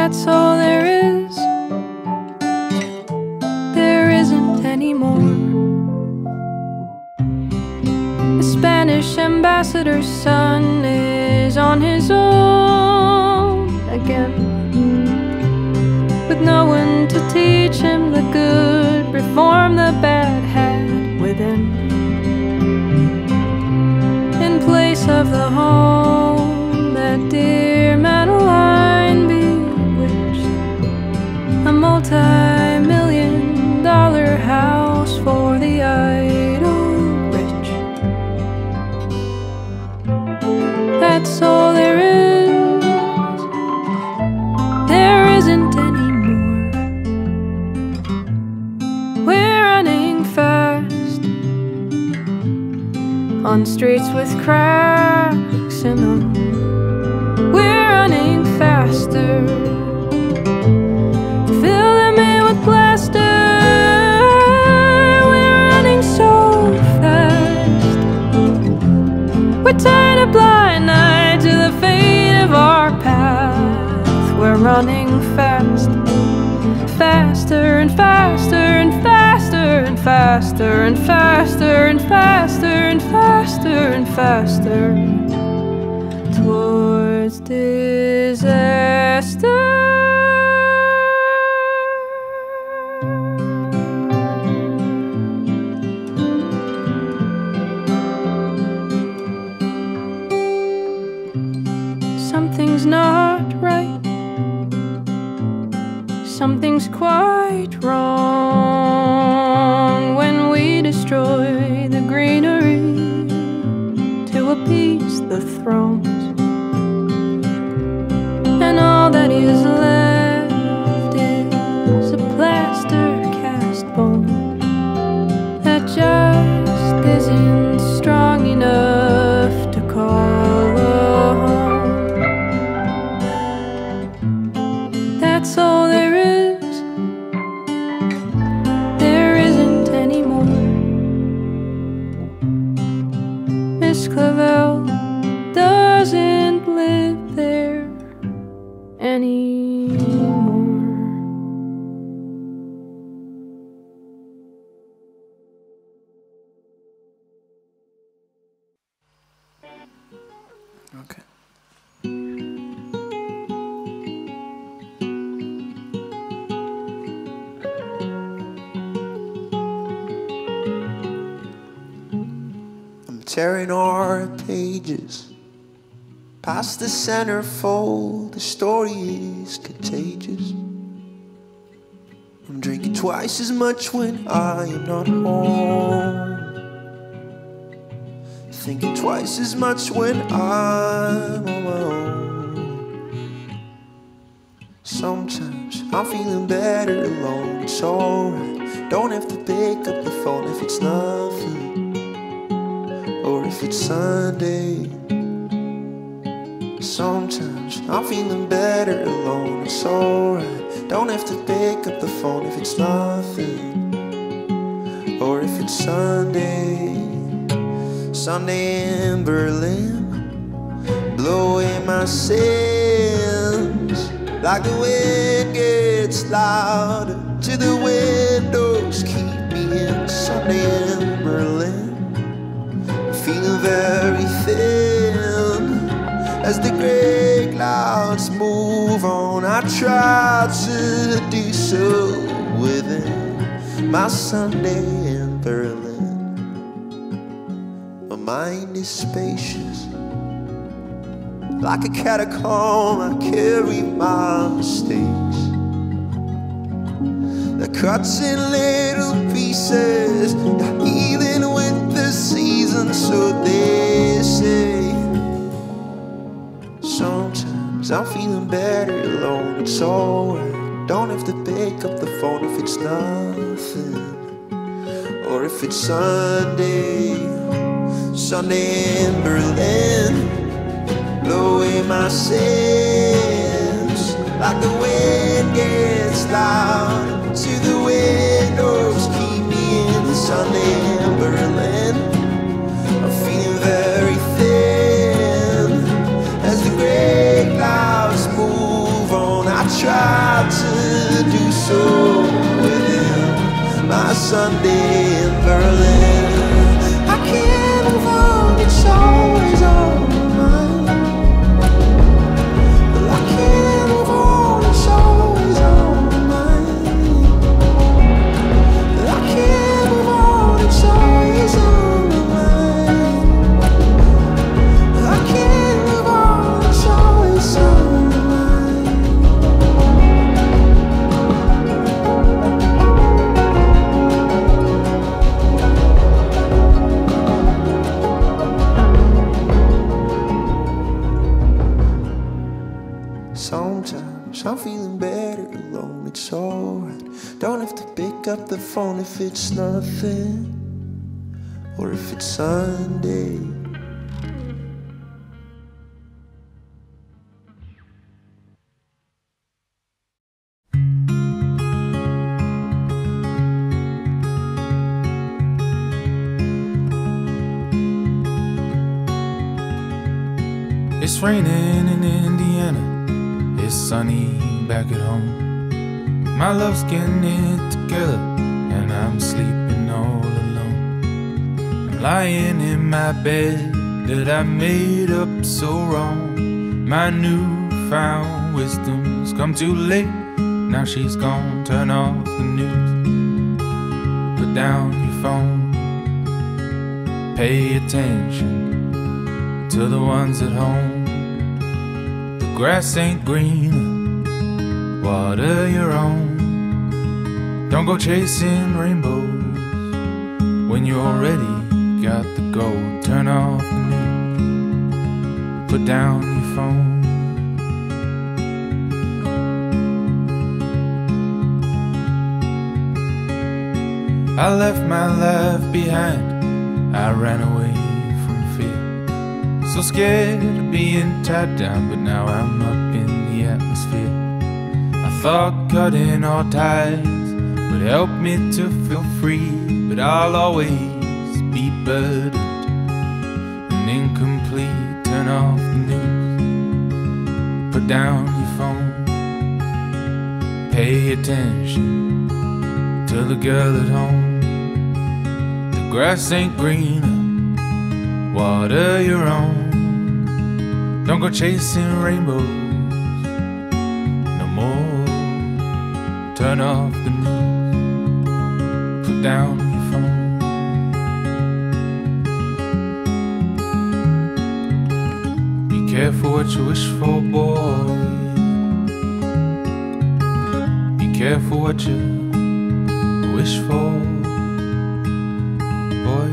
That's all there is. There isn't any more. The Spanish ambassador's son is on his own again, with no one to teach him the good, reform the bad had within. In place of the home that dear Madeline bewitched, a multi-million dollar house for the idle rich. That's all there is. There isn't any more. We're running fast on streets with cracks in them. We're running faster. Fill them in with plaster. We're running so fast. We turn a blind eye to the fate of our path. We're running fast, faster and faster and faster and faster and faster and faster and faster and faster towards disaster. Something's not right. Something's quite wrong when we destroy the greenery to appease the thrones. And all that is left is a plaster cast bone that just isn't strong enough to call a home. That's all there is. There isn't any more. Miss Clavel doesn't live there anymore. Okay. I'm tearing our pages past the centerfold. The story is contagious. I'm drinking twice as much when I am not home. Thinking twice as much when I'm on my own. Sometimes I'm feeling better alone. It's alright. Don't have to pick up the phone if it's nothing, or if it's Sunday. Sometimes I'm feeling better alone. It's alright. Don't have to pick up the phone if it's nothing, or if it's Sunday. Sunday in Berlin, blow away my sins. Like the wind gets louder to the windows, keep me in. Sunday in Berlin, feeling very thin as the grey clouds move on. I try to do so within my Sunday in Berlin. My mind is spacious, like a catacomb. I carry my mistakes, the cuts in little pieces, healing with the seasons, so they say. Sometimes I'm feeling better alone. It's alright. Don't have to pick up the phone if it's nothing, or if it's Sunday. Sunday in Berlin, blow away my sins. Like the wind gets loud to the windows, keep me in. Sunday in Berlin, I'm feeling very thin as the grey clouds move on. I try Sunday in Berlin. I can't move on, it's always on my mind. Well, I can't move on, it's always on my mind. Well, I can't move on, it's always on my mind. Well, I can't move on, it's always on my mind. Sometimes I'm feeling better alone, it's alright. Don't have to pick up the phone if it's nothing, or if it's Sunday. It's raining in Indiana, it's sunny back at home. My love's getting it together, and I'm sleeping all alone. I'm lying in my bed that I made up so wrong. My newfound wisdom's come too late, now she's gone. Turn off the news, put down your phone, pay attention to the ones at home. The grass ain't green, water your own. Don't go chasing rainbows when you already got the gold. Turn off the news, put down your phone. I left my life behind, I ran away from fear. So scared of being tied down, but now I'm up in the atmosphere. I thought cutting all ties would help me to feel free, but I'll always be burdened and incomplete. Turn off the news, put down your phone, pay attention to the girl at home. The grass ain't greener, water your own. Don't go chasing rainbows no more. Turn off the news, put down your phone. Be careful what you wish for, boy. Be careful what you wish for, boy.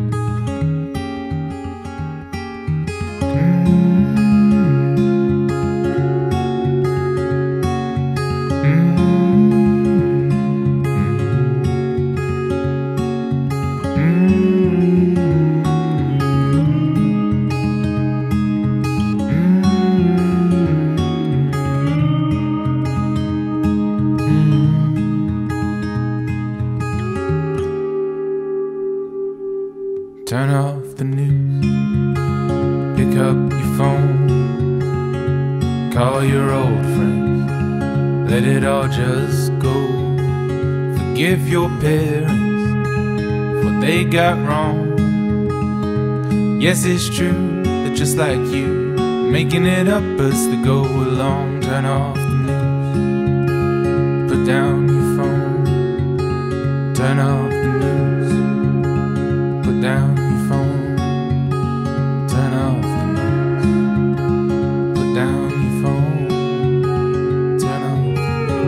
Turn off the news, pick up your phone, call your old friends, let it all just go. Forgive your parents for what they got wrong. Yes, it's true that just like you, making it up as they go along. Turn off the news, put down your phone. Turn off the news, put down your phone. Turn off the news, put down your phone. Turn off the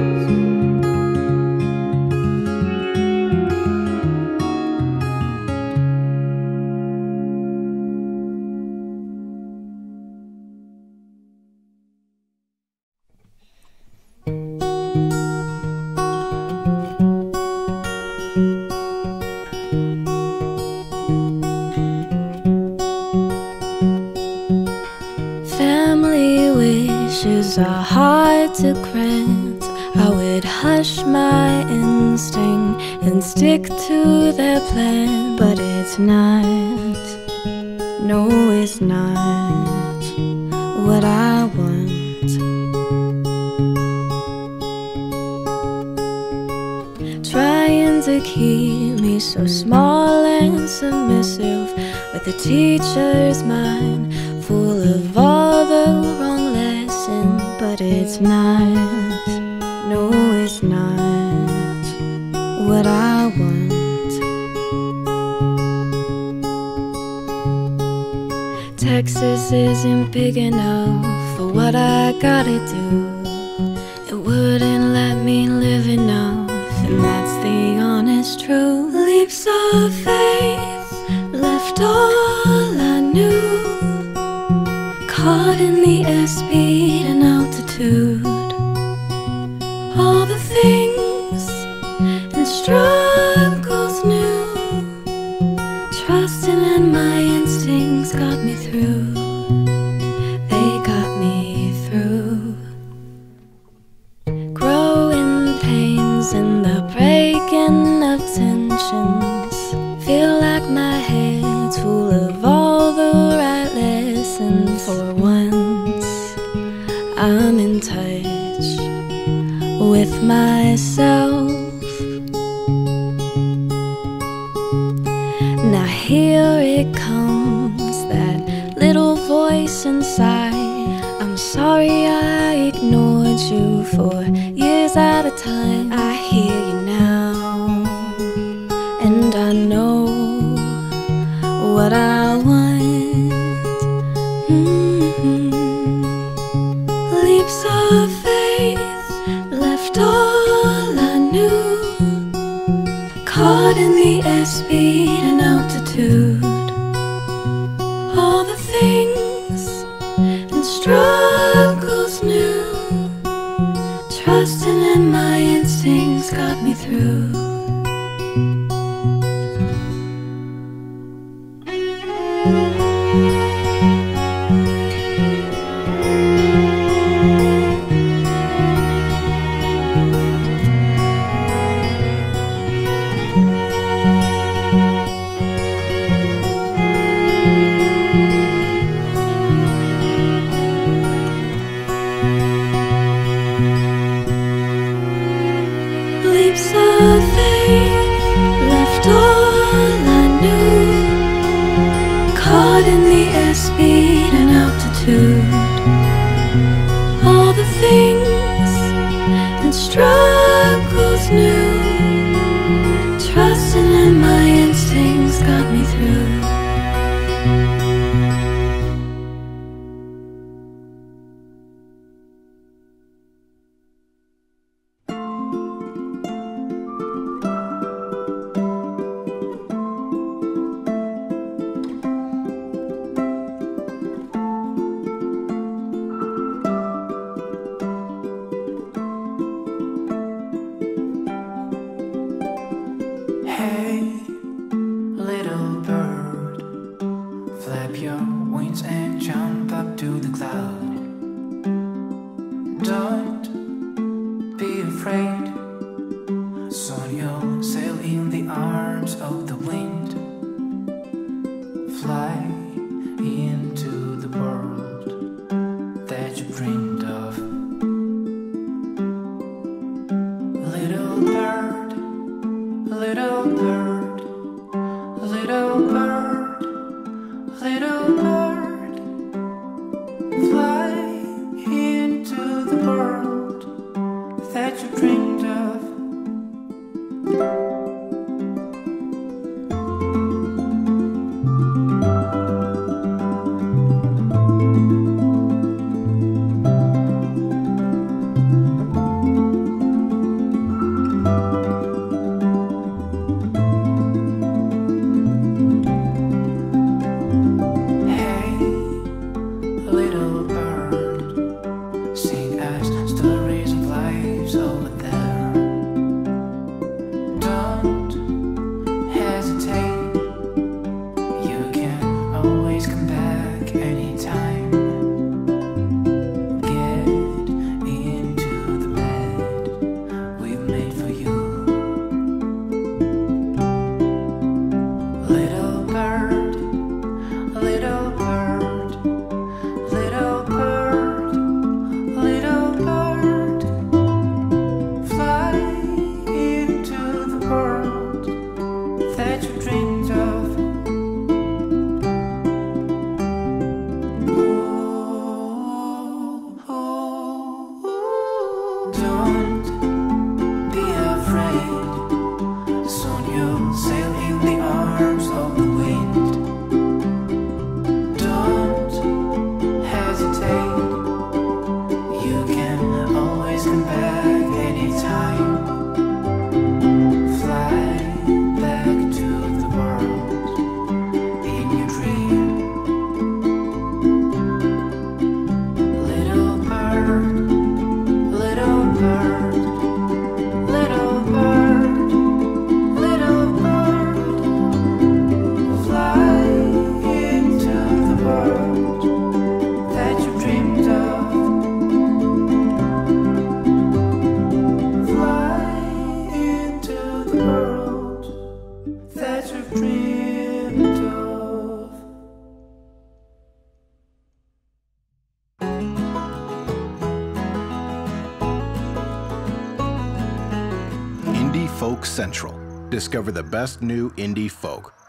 Are hard to grant. I would hush my instinct and stick to their plan, but it's not, no it's not what I want. Trying to to keep me so small and submissive, with the teacher's mind full of all the wrong lessons. But it's not, no it's not what I want. Texas isn't big enough for what I gotta do. It wouldn't let me live enough, and that's the honest truth. Leaps of faith left all I knew, caught in the airspeed and altitude. All the things and struggles new, trusting in my instincts got me through. They got me through. Growing pains and the breaking of tensions, feel like my head's full of all the right lessons. For once I'm in touch with myself. Now here it comes, that little voice inside. I'm sorry I ignored you for years at a time. I hear you now, and I know what I want. Mm-hmm. Leaps of faith left all I knew, caught in the airspeed and altitude. All the things and struggles new, trusting in my instincts got me through. Leaps of faith left all I knew, caught in the airspeed and altitude. All the things and struggles new, trusting in my instincts got me through. Hey, little bird, flap your wings and jump up to the cloud. Don't be afraid, soon you'll sail in the arms of the wind. Fly into the world that you dreamed of. Little bird, little bird, little bird, little bird, fly into the world that you dreamed come back anytime. Fly back to the world in your dream. Little bird, little bird, little bird, little bird, fly into the world that you dreamed of. Fly into the world that you dreamed of. Indie Folk Central. Discover the best new indie folk.